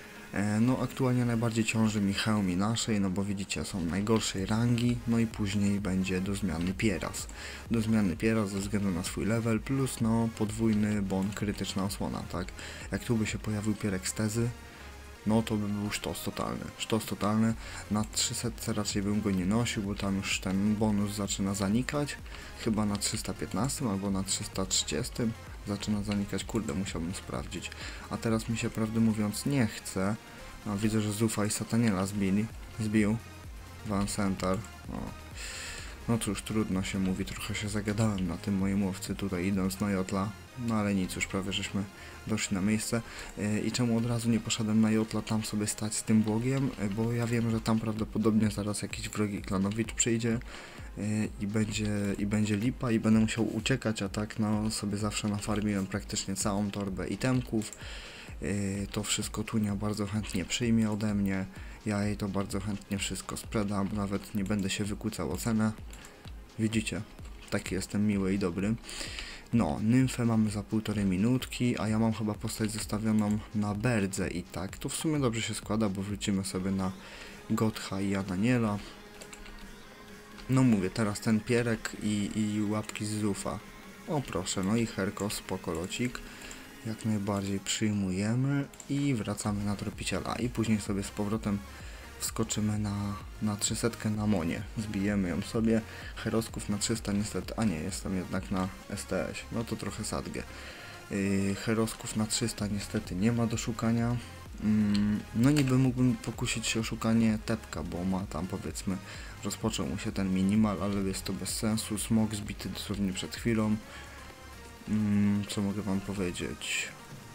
No aktualnie najbardziej ciąży mi hełmi naszej, no bo widzicie, są najgorszej rangi, no i później będzie do zmiany pieras. Do zmiany pieras ze względu na swój level, plus no podwójny bon, krytyczna osłona, tak? Jak tu by się pojawił pierek z tezy, no to by był sztos totalny. Sztos totalny, na trzysta raczej bym go nie nosił, bo tam już ten bonus zaczyna zanikać, chyba na trzysta piętnaście albo na trzysta trzydzieści. zaczyna zanikać, kurde, musiałbym sprawdzić. A teraz mi się prawdę mówiąc nie chce. No, widzę, że Zufa i Sataniela zbili, zbił. Van Centaur. O. No cóż, trudno się mówi, trochę się zagadałem na tym moim łowcy tutaj idąc na Jotla. No ale nic, już prawie żeśmy doszli na miejsce. Yy, I czemu od razu nie poszedłem na Jotla tam sobie stać z tym błogiem? Yy, bo ja wiem, że tam prawdopodobnie zaraz jakiś wrogi klanowicz przyjdzie yy, i, będzie, i będzie lipa i będę musiał uciekać, a tak no sobie zawsze nafarmiłem praktycznie całą torbę itemków. Yy, to wszystko Tunia bardzo chętnie przyjmie ode mnie. Ja jej to bardzo chętnie wszystko sprzedam, nawet nie będę się wykłócał o cenę. Widzicie, taki jestem miły i dobry. No, nymfę mamy za półtorej minutki, a ja mam chyba postać zostawioną na Berdze i tak. To w sumie dobrze się składa, bo wrócimy sobie na Gotha i Ananiela. No mówię, teraz ten pierek i, i łapki z Zufa. O proszę, no i Herko, spoko locik. Jak najbardziej przyjmujemy i wracamy na tropiciela. I później sobie z powrotem wskoczymy na, na trzysta na Monie. Zbijemy ją sobie. Herosków na trzysta niestety, a nie, jestem jednak na S T S. No to trochę sadgę. Yy, Herosków na trzysta niestety nie ma do szukania. Yy, no niby mógłbym pokusić się o szukanie Tepka, bo ma tam powiedzmy, rozpoczął mu się ten minimal, ale jest to bez sensu. Smok zbity dosłownie przed chwilą. Hmm, co mogę wam powiedzieć?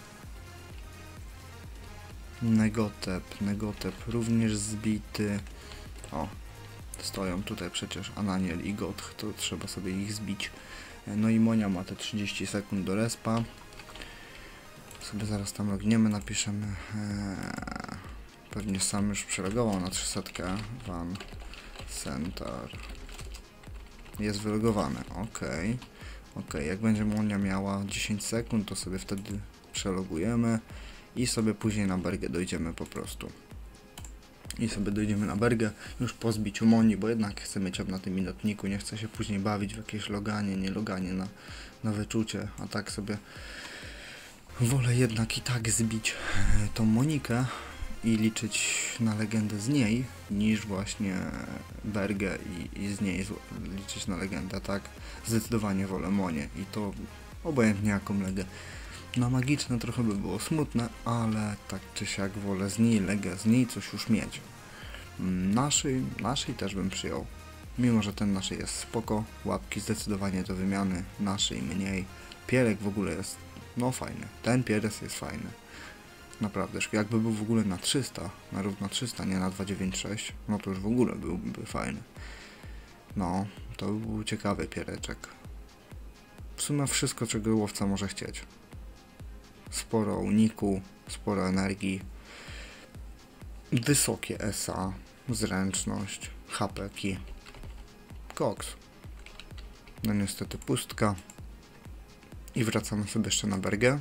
Negotep, Negotep również zbity. O, stoją tutaj przecież Ananiel i Gotch, to trzeba sobie ich zbić. No i Monia ma te trzydzieści sekund do respa. Sobie zaraz tam logniemy, napiszemy. Eee, pewnie sam już przelogował na trzysta. Van Centaur. Jest wylogowany, ok. Ok, jak będzie Monia miała dziesięć sekund, to sobie wtedy przelogujemy i sobie później na Bergę dojdziemy po prostu. I sobie dojdziemy na Bergę już po zbiciu Moni, bo jednak chcę mieć ją na tym minutniku, nie chcę się później bawić w jakieś loganie, nie loganie na, na wyczucie, a tak sobie wolę jednak i tak zbić tą Monikę i liczyć na legendę z niej, niż właśnie Bergę i, i z niej liczyć na legendę, tak? Zdecydowanie wolę Monię i to obojętnie jaką legę. Na magiczne trochę by było smutne, ale tak czy siak wolę z niej legę, z niej coś już mieć. Naszej, naszej też bym przyjął. Mimo że ten naszej jest spoko, łapki zdecydowanie do wymiany, naszej mniej. Pierek w ogóle jest, no fajny, ten pieres jest fajny. Naprawdę, jakby był w ogóle na trzysta, na równo trzysta, nie na dwieście dziewięćdziesiąt sześć, no to już w ogóle byłby fajny. No, to był ciekawy piereczek. W sumie wszystko, czego łowca może chcieć. Sporo uniku, sporo energii, wysokie S A, zręczność, hapeki, koks. No niestety pustka. I wracamy sobie jeszcze na Bergę.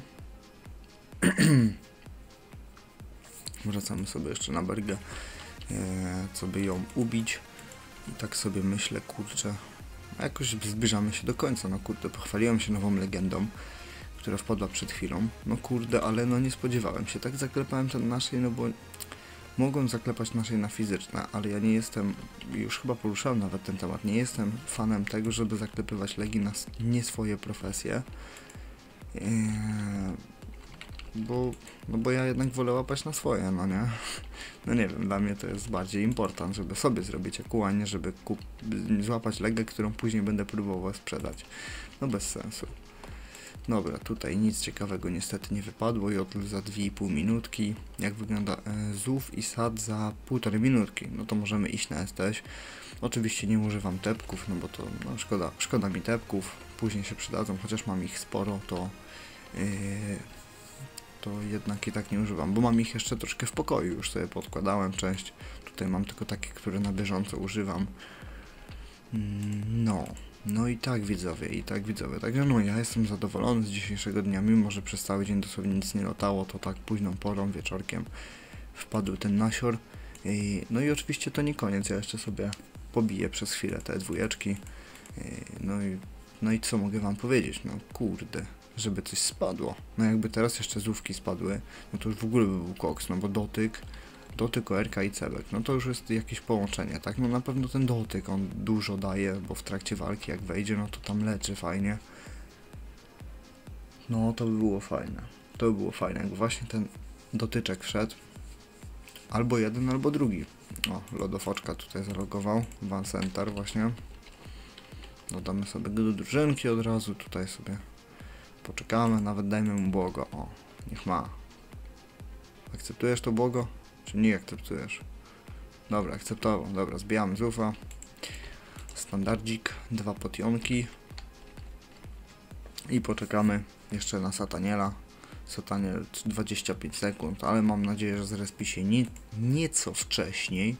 Wracamy sobie jeszcze na Bergę, e, co by ją ubić. I tak sobie myślę, kurczę, jakoś zbliżamy się do końca. No kurde, pochwaliłem się nową legendą, która wpadła przed chwilą. No kurde, ale no nie spodziewałem się. Tak zaklepałem ten naszej, no bo mogłem zaklepać naszej na fizyczne, ale ja nie jestem, już chyba poruszałem nawet ten temat, nie jestem fanem tego, żeby zaklepywać legi na nie swoje profesje. Eee, bo, no bo ja jednak wolę łapać na swoje, no nie? No nie wiem, dla mnie to jest bardziej important, żeby sobie zrobić akuanie, żeby kup złapać legę, którą później będę próbował sprzedać. No bez sensu. Dobra, tutaj nic ciekawego niestety nie wypadło. Jotl za dwie i pół minutki. Jak wygląda e, Zuf i Sad za półtorej minutki? No to możemy iść na S T S. Oczywiście nie używam tepków, no bo to no, szkoda, szkoda mi tepków. Później się przydadzą, chociaż mam ich sporo, to yy, to jednak i tak nie używam, bo mam ich jeszcze troszkę w pokoju. Już sobie podkładałem część. Tutaj mam tylko takie, które na bieżąco używam. No. No i tak widzowie, i tak widzowie, także no ja jestem zadowolony z dzisiejszego dnia, mimo że przez cały dzień dosłownie nic nie latało, to tak późną porą, wieczorkiem wpadł ten nasior. I, no i oczywiście to nie koniec, ja jeszcze sobie pobiję przez chwilę te dwójeczki. I, no, i, no i co mogę wam powiedzieć, no kurde, żeby coś spadło. No jakby teraz jeszcze zówki spadły, no to już w ogóle by był koks, no bo dotyk, dotyk, O R K i cebek, no to już jest jakieś połączenie, tak? No na pewno ten dotyk, on dużo daje, bo w trakcie walki jak wejdzie, no to tam leczy fajnie. No to by było fajne. To by było fajne, jakby właśnie ten dotyczek wszedł. Albo jeden, albo drugi. O, lodofoczka tutaj zalogował. Van Center właśnie. Dodamy sobie go do drużynki od razu. Tutaj sobie poczekamy. Nawet dajmy mu błogo. O, niech ma. Akceptujesz to błogo? Czy nie akceptujesz? Dobra, akceptował. Dobra, zbijamy z ufa. Standardzik. Dwa potionki. I poczekamy jeszcze na Sataniela. Sataniel dwadzieścia pięć sekund, ale mam nadzieję, że zrespi się nie, nieco wcześniej.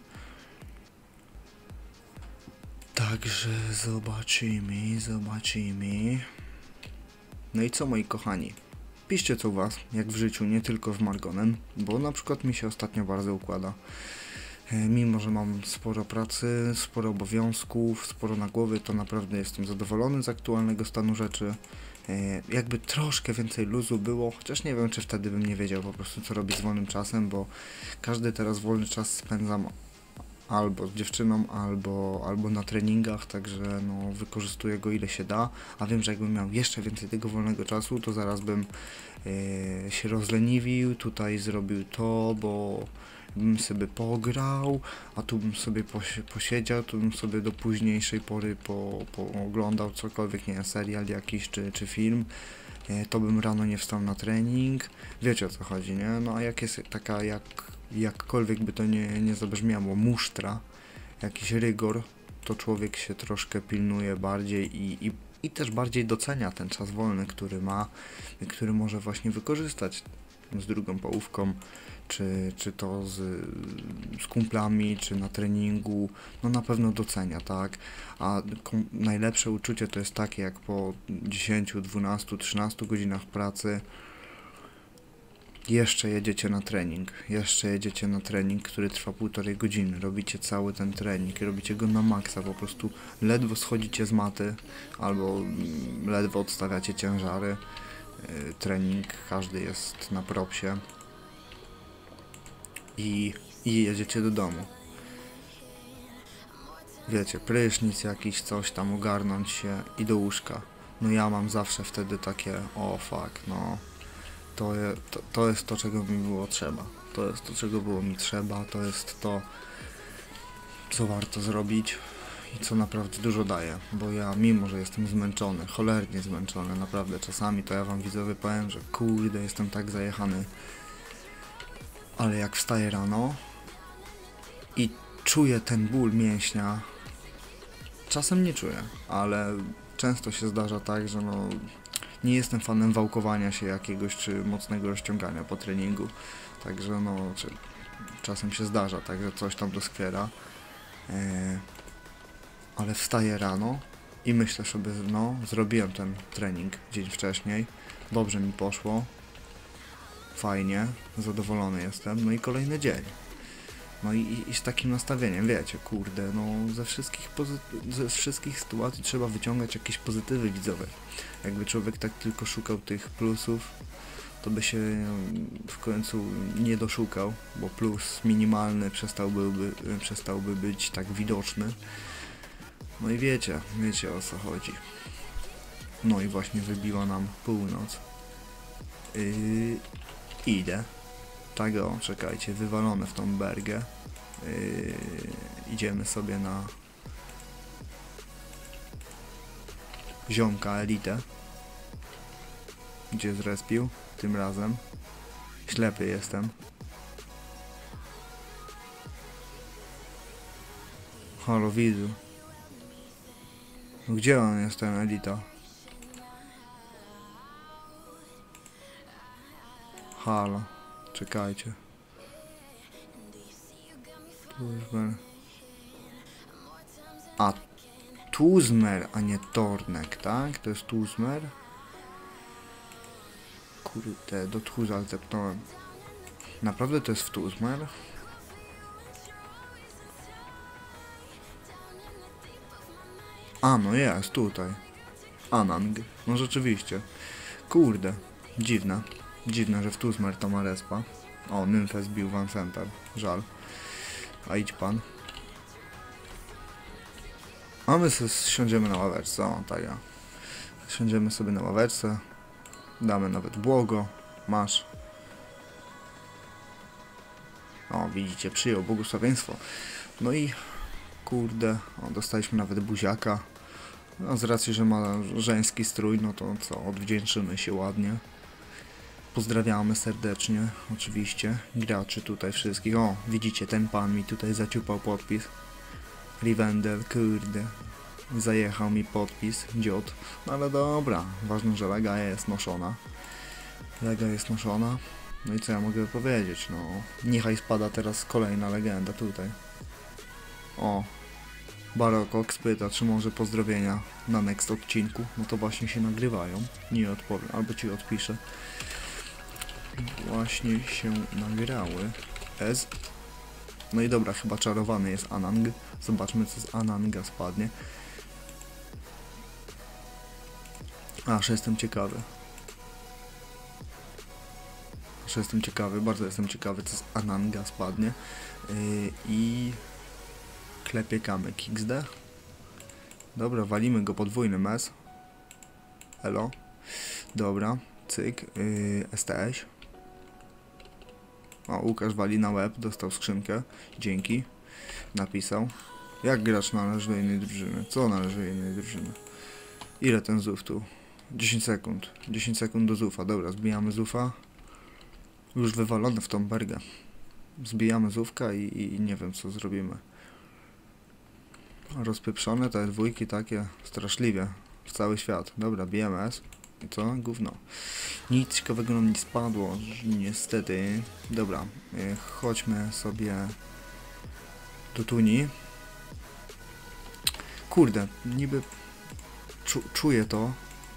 Także zobaczymy, zobaczymy. No i co, moi kochani? Piszcie co u was, jak w życiu, nie tylko w Margonem, bo na przykład mi się ostatnio bardzo układa. Mimo że mam sporo pracy, sporo obowiązków, sporo na głowie, to naprawdę jestem zadowolony z aktualnego stanu rzeczy. Jakby troszkę więcej luzu było, chociaż nie wiem, czy wtedy bym nie wiedział po prostu, co robić z wolnym czasem, bo każdy teraz wolny czas spędzam albo z dziewczyną, albo, albo na treningach, także no, wykorzystuję go ile się da, a wiem, że jakbym miał jeszcze więcej tego wolnego czasu, to zaraz bym yy, się rozleniwił, tutaj zrobił to, bo bym sobie pograł, a tu bym sobie posi posiedział, tu bym sobie do późniejszej pory po, pooglądał cokolwiek, nie wiem, serial jakiś czy, czy film, e, to bym rano nie wstał na trening, wiecie o co chodzi, nie? No a jak jest taka, jak, jakkolwiek by to nie, nie zabrzmiało, musztra, jakiś rygor, to człowiek się troszkę pilnuje bardziej i, i, i też bardziej docenia ten czas wolny, który ma, który może właśnie wykorzystać z drugą połówką, czy, czy to z, z kumplami, czy na treningu, no na pewno docenia, tak? A najlepsze uczucie to jest takie, jak po dziesięciu, dwunastu, trzynastu godzinach pracy jeszcze jedziecie na trening, jeszcze jedziecie na trening, który trwa półtorej godziny, robicie cały ten trening, robicie go na maksa, po prostu ledwo schodzicie z maty, albo ledwo odstawiacie ciężary. Trening, każdy jest na propsie i, i jedziecie do domu. Wiecie, prysznic jakiś, coś tam, ogarnąć się i do łóżka. No ja mam zawsze wtedy takie, o fuck, no to, je, to, to jest to, czego mi było trzeba. To jest to, czego było mi trzeba, to jest to, co warto zrobić i co naprawdę dużo daje, bo ja, mimo że jestem zmęczony, cholernie zmęczony, naprawdę czasami, to ja wam widzowie powiem, że kurde, jestem tak zajechany, ale jak wstaję rano i czuję ten ból mięśnia, czasem nie czuję, ale często się zdarza tak, że no, nie jestem fanem wałkowania się jakiegoś, czy mocnego rozciągania po treningu, także no, czy, czasem się zdarza, tak, że coś tam doskwiera. Eee, ale wstaję rano i myślę sobie, no, zrobiłem ten trening dzień wcześniej, dobrze mi poszło, fajnie, zadowolony jestem, no i kolejny dzień. No i, i z takim nastawieniem, wiecie, kurde, no ze wszystkich, ze wszystkich sytuacji trzeba wyciągać jakieś pozytywy widzowe. Jakby człowiek tak tylko szukał tych plusów, to by się w końcu nie doszukał, bo plus minimalny przestałby, by, przestałby być tak widoczny. No i wiecie, wiecie o co chodzi. No i właśnie wybiła nam północ. Yy, idę. Tak o, czekajcie, wywalone w tą bergę. Yy, idziemy sobie na ziomka elitę. Gdzie zrespił? Tym razem. Ślepy jestem. Halo, widzu. Gdzie on jest, ten elita? Halo, czekajcie. Tuzmer. A, Tuzmer, a nie Tornek, tak? To jest Tuzmer? Kurde, do Tchuza zepnąłem. Naprawdę to jest w Tuzmer? A, no jest, tutaj. Anang. No rzeczywiście. Kurde, dziwne. Dziwne, że w Tuzmer to ma respa. O, Nymfę zbił Van Center. Żal. A idź pan. A my sobie siądziemy na ławeczce. O, tak ja. Siądziemy sobie na ławeczce. Damy nawet błogo. Masz. O, widzicie, przyjął błogosławieństwo. No i kurde, o, dostaliśmy nawet buziaka. No, z racji, że ma żeński strój, no to co, odwdzięczymy się ładnie. Pozdrawiamy serdecznie, oczywiście, graczy tutaj wszystkich. O, widzicie, ten pan mi tutaj zaciupał podpis. Rivendell, kurde, zajechał mi podpis, dziot. No ale dobra, ważne, że lega jest noszona. Lega jest noszona. No i co ja mogę powiedzieć, no, niechaj spada teraz kolejna legenda tutaj. O, Barokox pyta, czy może pozdrowienia na next odcinku. No to właśnie się nagrywają. Nie odpowiem, albo ci odpiszę. Właśnie się nagrały. Ez. No i dobra, chyba czarowany jest Anang. Zobaczmy, co z Ananga spadnie. Aż jestem ciekawy. Aż jestem ciekawy, bardzo jestem ciekawy, co z Ananga spadnie. Yy, I... Klepie kamyk X D. Dobra, walimy go podwójny mes. Elo. Dobra, cyk. Yy, S T S. O, Łukasz wali na łeb, dostał skrzynkę. Dzięki. Napisał. Jak gracz należy do innej drużyny? Co należy do innej drużyny? Ile ten zów tu? dziesięć sekund. dziesięć sekund do zufa. Dobra, zbijamy zufa. Już wywalony w tą bergę. Zbijamy zówka i, i nie wiem, co zrobimy. Rozpieprzone te dwójki takie straszliwie. W cały świat. Dobra, B M S. I co? Gówno. Nic ciekawego nam nie spadło, niestety. Dobra, yy, chodźmy sobie do Tuni. Kurde, niby czu, czuję to.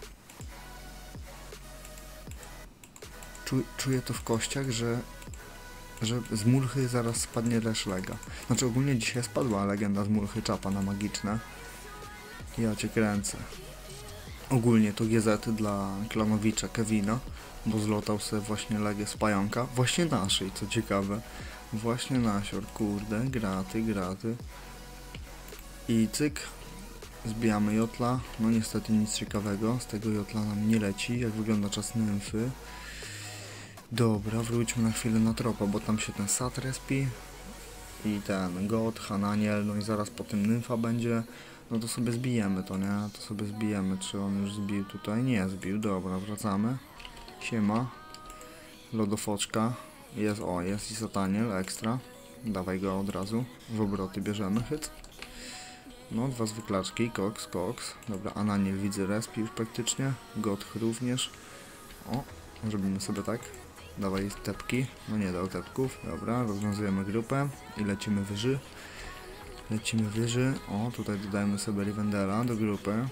Czu, czuję to w kościach, że że z Mulchy zaraz spadnie też lega. Znaczy ogólnie dzisiaj spadła legenda z Mulchy, czapa na magiczne. Ja cię kręcę. Ogólnie to G Z dla Klanowicza Kevina, bo zlotał sobie właśnie legę z pająka. Właśnie naszej, co ciekawe. Właśnie nasior, kurde, graty, graty. I cyk. Zbijamy jotla. No niestety nic ciekawego. Z tego jotla nam nie leci. Jak wygląda czas nymfy. Dobra, wróćmy na chwilę na tropa, bo tam się ten Sat respi. I ten God, Hananiel, no i zaraz po tym nymfa będzie. No to sobie zbijemy to, nie? To sobie zbijemy, czy on już zbił tutaj? Nie zbił, dobra, wracamy. Siema. Lodofoczka. Jest, o, jest i Sataniel, ekstra. Dawaj go od razu. W obroty bierzemy, hyc. No, dwa zwyklaczki, koks, koks. Dobra, Ananiel widzę respi już praktycznie. God również. O, zrobimy sobie tak. Dawaj tepki. No nie dał tepków. Dobra, rozwiązujemy grupę i lecimy wyżej. Lecimy wyżej. O, tutaj dodajemy sobie Rivendella do grupy.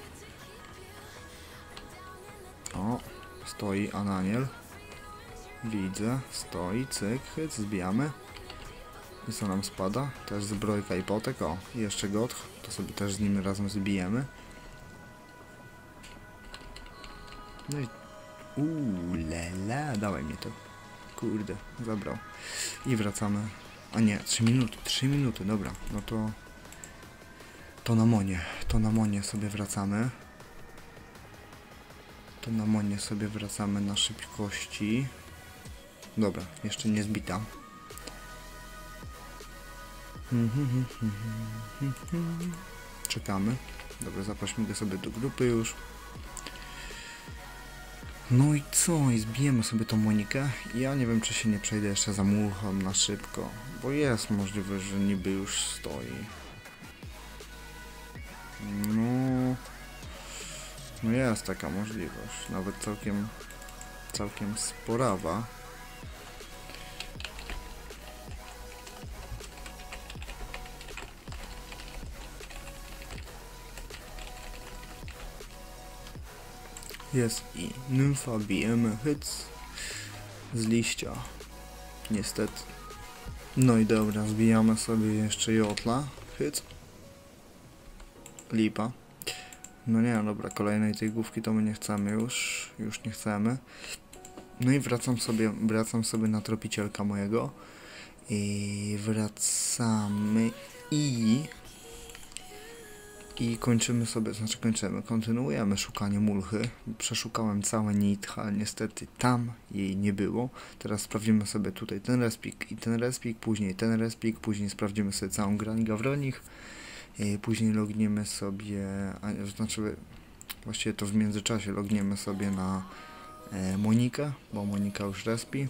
O, stoi Ananiel. Widzę, stoi, cyk, hyc, zbijamy. I co nam spada? Też zbrojka i potek. O, i jeszcze Gotch. To sobie też z nim razem zbijemy. No i... Uuu, lela, dawaj mi to. Kurde, zabrał. I wracamy. A nie, trzy minuty, trzy minuty, dobra. No to... To na Monie, to na Monie sobie wracamy. To na Monie sobie wracamy na szybkości. Dobra, jeszcze nie zbita. Czekamy. Dobra, zaprośmy go sobie do grupy już. No i co? I zbijemy sobie tą Monikę. Ja nie wiem, czy się nie przejdę jeszcze za Mulchą na szybko. Bo jest możliwość, że niby już stoi. No... No jest taka możliwość. Nawet całkiem... Całkiem sporawa. Jest i nymfa, bijemy, hyc z liścia, niestety. No i dobra, zbijamy sobie jeszcze jotla, hyc, lipa. No nie, dobra, kolejnej tej główki to my nie chcemy już, już nie chcemy. No i wracam sobie, wracam sobie na tropicielka mojego i wracamy i... I kończymy sobie, znaczy kończymy, kontynuujemy szukanie mulchy. Przeszukałem całe Nith, ale niestety tam jej nie było. Teraz sprawdzimy sobie tutaj ten respik i ten respik, później ten respik, później sprawdzimy sobie całą Granny Gawronich. Później logniemy sobie, a, znaczy właściwie to w międzyczasie logniemy sobie na e, Monikę, bo Monika już respi.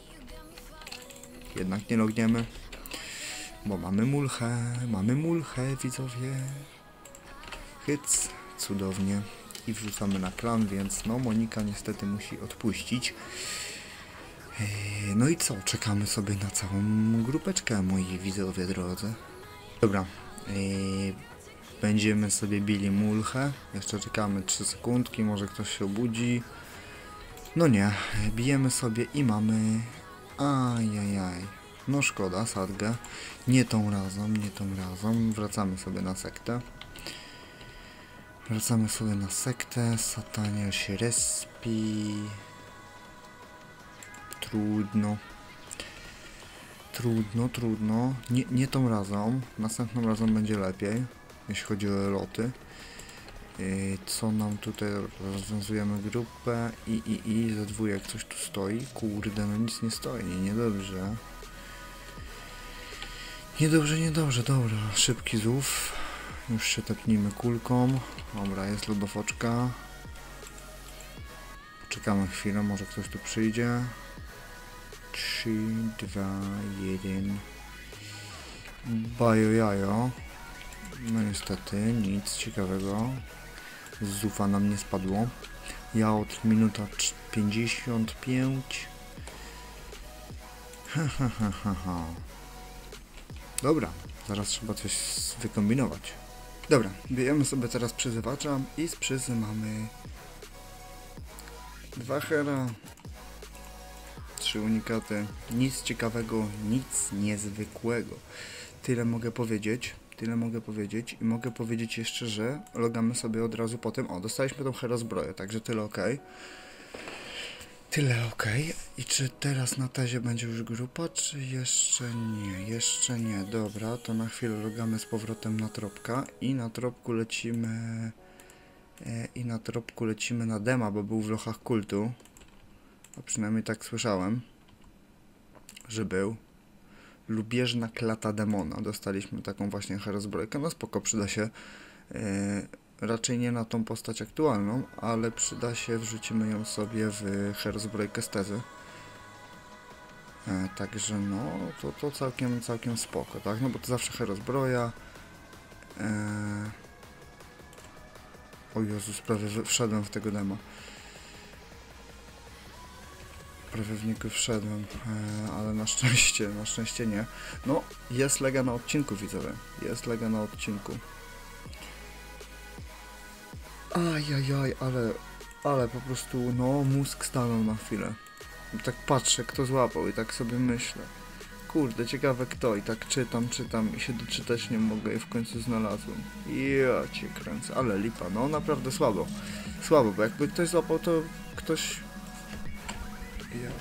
Jednak nie logniemy, bo mamy mulchę, mamy mulchę, widzowie. Hyc, cudownie. I wrzucamy na klan, więc no Monika niestety musi odpuścić. E, no i co? Czekamy sobie na całą grupeczkę, moi widzowie drodzy. Dobra. Yy, będziemy sobie bili mulchę. Jeszcze czekamy trzy sekundki, może ktoś się obudzi. No nie, bijemy sobie i mamy... Ajajaj. No szkoda, sadgę. Nie tą razem, nie tą razem. Wracamy sobie na sektę. Wracamy sobie na sektę. Sataniel się respi. Trudno. Trudno, trudno. Nie, nie tą razem. Następnym razem będzie lepiej, jeśli chodzi o loty. Yy, co nam tutaj... Rozwiązujemy grupę i, i, i ze dwójek coś tu stoi. Kurde, no nic nie stoi. Nie, niedobrze. Niedobrze, niedobrze. Dobra, szybki zów. Już się tepnijmy kulką. Dobra, jest lodofoczka. Czekamy chwilę, może ktoś tu przyjdzie. trzy, dwa, jeden. Bajo jajo. No niestety, nic ciekawego. Z zufa nam nie spadło. Ja od minuta pięćdziesiąt pięć. Ha, ha, ha, ha, ha. Dobra, zaraz trzeba coś wykombinować. Dobra, bijemy sobie teraz przyzywacza i z przyzy mamy dwa hera. Trzy unikaty. Nic ciekawego, nic niezwykłego. Tyle mogę powiedzieć. Tyle mogę powiedzieć. I mogę powiedzieć jeszcze, że logamy sobie od razu po tym. O, dostaliśmy tą herozbroję, także tyle ok. Tyle ok. I czy teraz na tezie będzie już grupa, czy jeszcze nie? Jeszcze nie. Dobra, to na chwilę logamy z powrotem na tropka. I na tropku lecimy... I na tropku lecimy na dema, bo był w lochach kultu. A przynajmniej tak słyszałem, że był. Lubieżna klata demona. Dostaliśmy taką właśnie herozbrojkę. No spoko, przyda się. Yy, raczej nie na tą postać aktualną, ale przyda się. Wrzucimy ją sobie w herozbrojkę z tezy. Yy, także no, to, to całkiem, całkiem spoko, tak? No bo to zawsze herozbroja. Yy... O Jezus, prawie wszedłem w tego dema. Prawie w niego wszedłem, e, ale na szczęście, na szczęście nie. No, jest lega na odcinku, widzowie. Jest lega na odcinku. Ajajaj, ale, ale po prostu, no, mózg stanął na chwilę. I tak patrzę, kto złapał i tak sobie myślę. Kurde, ciekawe kto. I tak czytam, czytam i się doczytać nie mogę i w końcu znalazłem. Ja cię kręcę, ale lipa, no naprawdę słabo. Słabo, bo jakby ktoś złapał, to ktoś... Ja...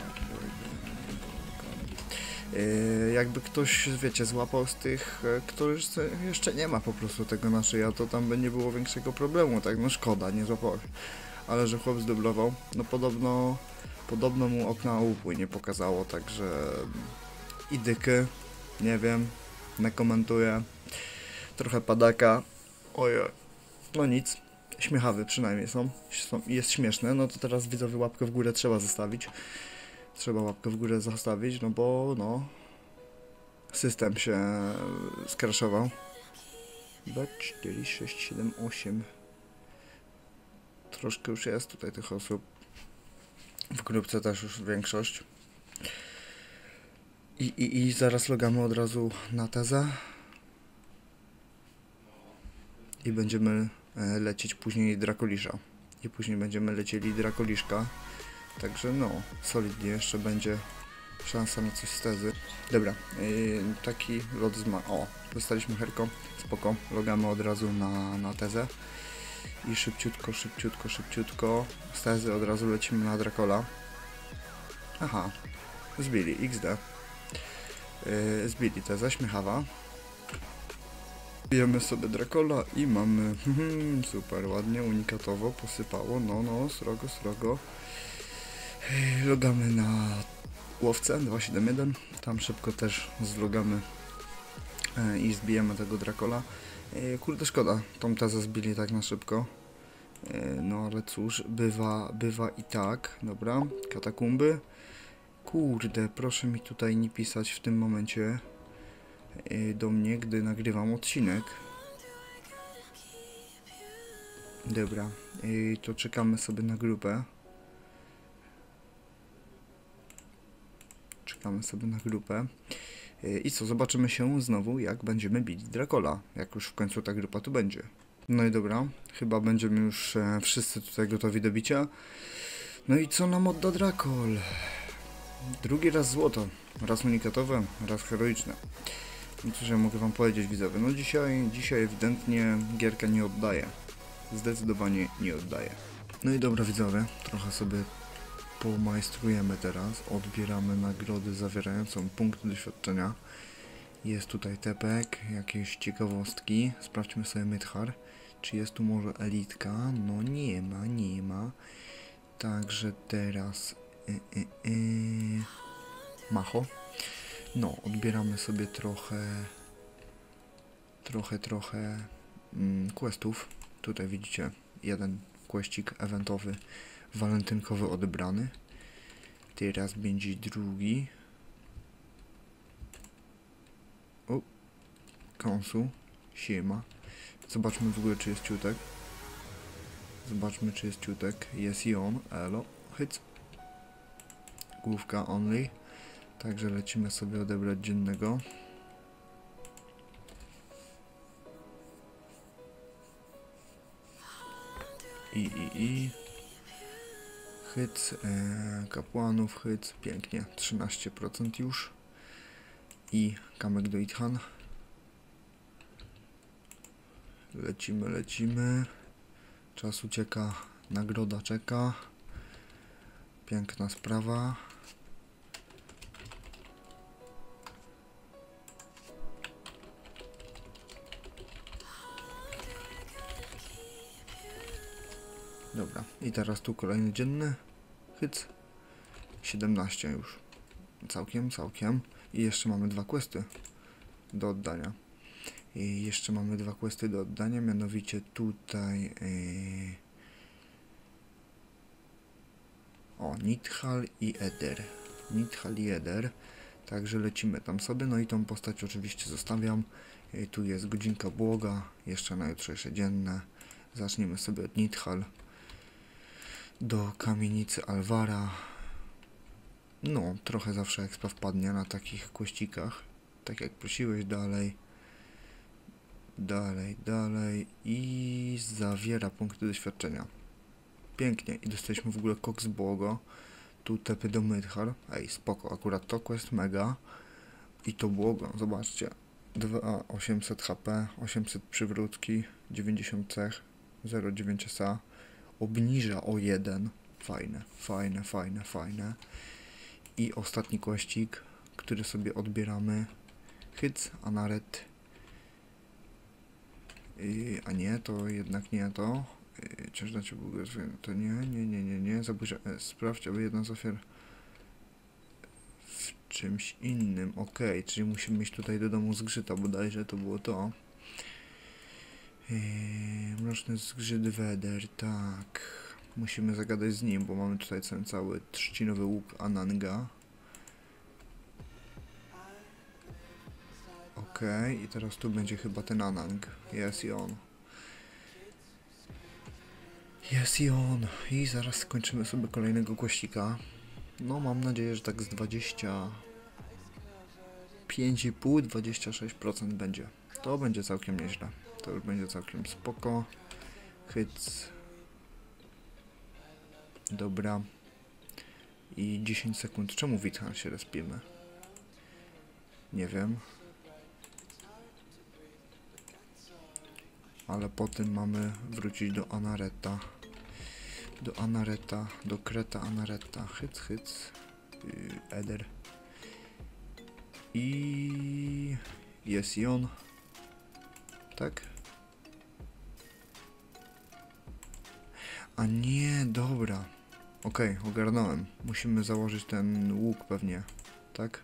Yy, jakby ktoś, wiecie, złapał z tych, których jeszcze nie ma po prostu tego na szyja, to tam by nie było większego problemu, tak, no szkoda, nie złapałeś. Ale że chłop zdublował, no podobno, podobno mu okna łupu nie pokazało, także i dyky, nie wiem, nie komentuję, trochę padaka, ojej, no nic, śmiechawy przynajmniej są, są, jest śmieszne, no to teraz widzowie łapkę w górę trzeba zostawić. Trzeba łapkę w górę zostawić, no bo no system się skraszował. dwa, cztery, sześć, siedem, osiem. Troszkę już jest tutaj tych osób. W grupce też już większość. I, i, i zaraz logamy od razu na tezę. I będziemy lecieć później Dracolisza. I później będziemy lecieli Dracoliszka. Także no, solidnie jeszcze będzie szansa na coś z tezy. Dobra, yy, taki lot z ma... O, dostaliśmy herką, spoko, logamy od razu na, na tezę. I szybciutko, szybciutko, szybciutko, z tezy od razu lecimy na Dracola. Aha, zbili, iks de. Yy, zbili tezę, śmiechawa. Pijemy sobie Dracola i mamy hmm, super ładnie, unikatowo posypało, no no, srogo, srogo. Logamy na łowce dwa siedem jeden, tam szybko też zlogamy e, i zbijemy tego Dracola. E, kurde szkoda, tą tezę zbili tak na szybko. E, no ale cóż, bywa, bywa i tak, dobra, katakumby. Kurde, proszę mi tutaj nie pisać w tym momencie e, do mnie, gdy nagrywam odcinek. Dobra, e, to czekamy sobie na grupę. Czekamy sobie na grupę. I co, zobaczymy się znowu, jak będziemy bić Dracola, jak już w końcu ta grupa tu będzie. No i dobra, chyba będziemy już e, wszyscy tutaj gotowi do bicia. No i co nam odda Dracol? Drugi raz złoto, raz unikatowe, raz heroiczne. No cóż ja mogę wam powiedzieć, widzowie, no dzisiaj, dzisiaj ewidentnie gierka nie oddaje. Zdecydowanie nie oddaje. No i dobra, widzowie, trochę sobie pomajstrujemy teraz, odbieramy nagrody zawierającą punkty doświadczenia. Jest tutaj tepek, jakieś ciekawostki, sprawdźmy sobie Mythar, czy jest tu może elitka, no nie ma, nie ma. Także teraz y, y, y, Macho. No, odbieramy sobie trochę, trochę, trochę mm, questów. Tutaj widzicie jeden questik eventowy, walentynkowy odebrany. Teraz będzie drugi. O, konsu, siema. Zobaczmy w ogóle, czy jest ciutek. Zobaczmy, czy jest ciutek. Jest i on, elo, hyc. Główka only. Także lecimy sobie odebrać dziennego. I, i, i. Hyc, e, kapłanów, hyc, pięknie, trzynaście procent już. I kamek do Ithan. Lecimy, lecimy. Czas ucieka, nagroda czeka. Piękna sprawa. Dobra, i teraz tu kolejny dzienny. Hyc. siedemnaście już. Całkiem, całkiem. I jeszcze mamy dwa questy do oddania. I jeszcze mamy dwa questy do oddania, mianowicie tutaj... Yy... O, Nidhal i Eder. Nidhal i Eder. Także lecimy tam sobie. No i tą postać oczywiście zostawiam. Yy, tu jest godzinka błoga. Jeszcze na jutrzejsze dzienne. Zaczniemy sobie od Nidhal. Do kamienicy Alvara. No, trochę zawsze expa wpadnie na takich kościkach. Tak jak prosiłeś, dalej. Dalej, dalej. I zawiera punkty doświadczenia. Pięknie. I dostaliśmy w ogóle koks błogo. Tu tepy do Mythar. Ej, spoko. Akurat to quest mega. I to błogo. Zobaczcie. dwa osiemset H P, osiemset przywrótki, dziewięćdziesiąt cech, zero przecinek dziewięć S A. Obniża o jeden. Fajne, fajne, fajne, fajne. I ostatni kościk, który sobie odbieramy. Hyc, Anaret. Yy, a nie, to jednak nie to. Yy, Cięż dać to nie, nie, nie, nie, nie. Zabójże, e, sprawdź, aby jedna z ofiar w czymś innym. Ok, czyli musimy iść tutaj do domu zgrzyta, bodajże to było to. Yy, mroczny zgrzyt Weder, tak. Musimy zagadać z nim, bo mamy tutaj ten cały trzcinowy łuk Ananga. Okej, okay, i teraz tu będzie chyba ten Anang. Jest i on. Jest i on. I zaraz skończymy sobie kolejnego kościka. No, mam nadzieję, że tak z dwadzieścia pięć i pół do dwudziestu sześciu procent będzie. To będzie całkiem nieźle. To już będzie całkiem spoko. Hyc. Dobra. I dziesięć sekund. Czemu Withan się respimy? Nie wiem. Ale potem mamy wrócić do Anareta. Do Anareta, do Kreta Anareta. Hyc, hyc. Yy, Eder. I jest i on. tak? A nie, dobra. Okej, okay, ogarnąłem. Musimy założyć ten łuk pewnie, tak?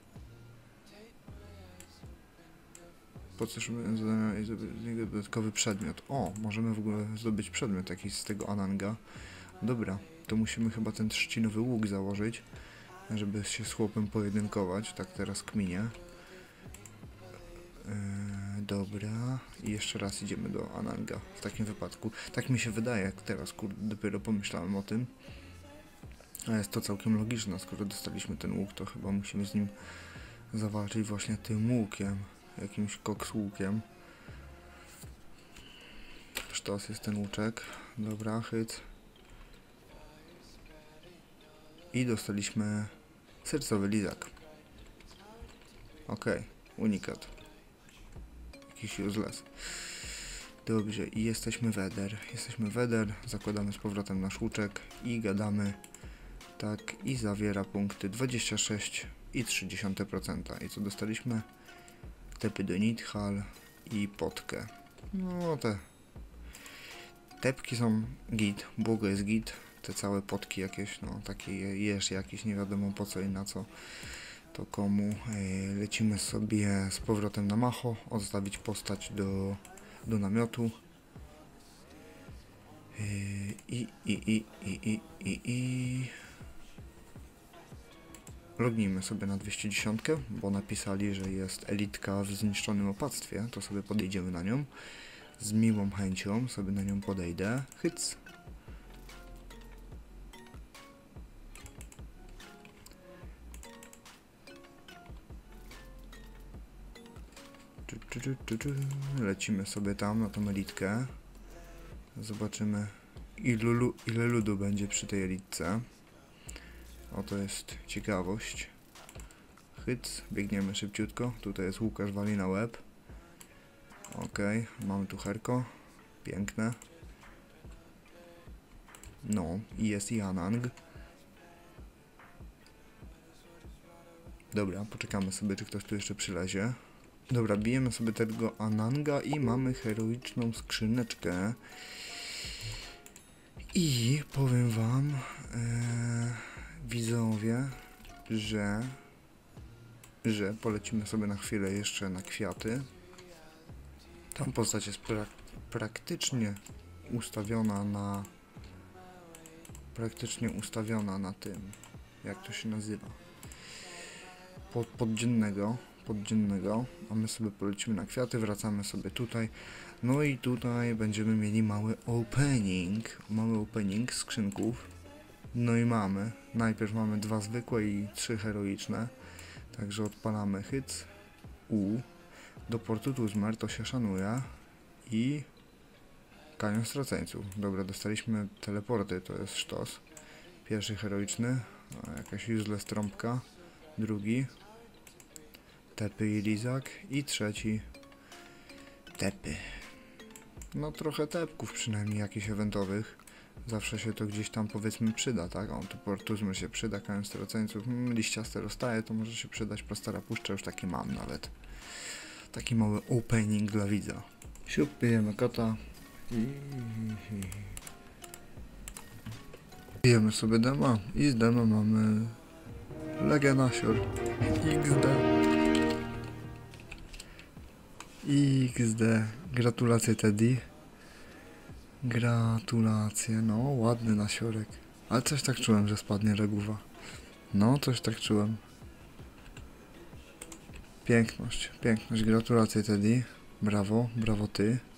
Po co zdobyć dodatkowy przedmiot? O, możemy w ogóle zdobyć przedmiot jakiś z tego Ananga. Dobra, to musimy chyba ten trzcinowy łuk założyć, żeby się z chłopem pojedynkować. Tak teraz kminie. Yy, dobra, i jeszcze raz idziemy do Ananga w takim wypadku. Tak mi się wydaje, jak teraz, kurde, dopiero pomyślałem o tym. A jest to całkiem logiczne, skoro dostaliśmy ten łuk, to chyba musimy z nim zawalczyć właśnie tym łukiem. Jakimś koksłukiem. Sztos jest ten łuczek. Dobra, chyt. I dostaliśmy sercowy lizak. Okej, okay, unikat. Jakiś useless. Dobrze, i jesteśmy weder. Jesteśmy weder, zakładamy z powrotem nasz łuczek i gadamy. Tak, i zawiera punkty dwadzieścia sześć i trzy dziesiąte procent. I co dostaliśmy? Tepy do Nidhal i potkę. No te tepki są git, błogo jest git. Te całe potki jakieś, no takie jesz jakieś, nie wiadomo po co i na co. To komu. Yy, lecimy sobie z powrotem na Macho, odstawić postać do, do namiotu. Yy, I, i, i, i, i, i, i. Lognijmy sobie na dwieście dziesięć, bo napisali, że jest elitka w zniszczonym opactwie, to sobie podejdziemy na nią. Z miłą chęcią sobie na nią podejdę. Hyc. Lecimy sobie tam na tą elitkę. Zobaczymy, ilu, ile ludu będzie przy tej elitce. Oto jest ciekawość. Hyc, biegniemy szybciutko. Tutaj jest Łukasz, wali na łeb. Okej, okay, mamy tu herko. Piękne. No, i jest i Anang. Dobra, poczekamy sobie, czy ktoś tu jeszcze przylezie. Dobra, bijemy sobie tego Ananga i mamy heroiczną skrzyneczkę. I powiem wam, ee, widzowie, że, że polecimy sobie na chwilę jeszcze na kwiaty. Tam postać jest prak praktycznie ustawiona na praktycznie ustawiona na tym, jak to się nazywa, pod, poddziennego, poddziennego, a my sobie polecimy na kwiaty, wracamy sobie tutaj, no i tutaj będziemy mieli mały opening, mały opening skrzynków, no i mamy, najpierw mamy dwa zwykłe i trzy heroiczne, także odpalamy hyc, u, do portu Tuzmer, to się szanuje i kanion straceńców. Dobra, dostaliśmy teleporty, to jest sztos. Pierwszy heroiczny, jakaś useless trąbka, drugi tepy i lizak i trzeci tepy. No trochę tepków przynajmniej jakichś eventowych. Zawsze się to gdzieś tam powiedzmy przyda, tak? O, tu port Tuzmer się przyda, kanion straceńców, hmm, liściaste rozstaje, to może się przydać, prostara puszcza, już taki mam nawet. Taki mały opening dla widza. Siup, pijemy kota. I... Pijemy sobie dema. I z dema mamy... Legia Nasior. iks de. iks de. Gratulacje, Teddy. Gratulacje. No, ładny nasiorek. Ale coś tak czułem, że spadnie reguwa. No, coś tak czułem. Piękność, piękność. Gratulacje, Teddy. Brawo, brawo ty.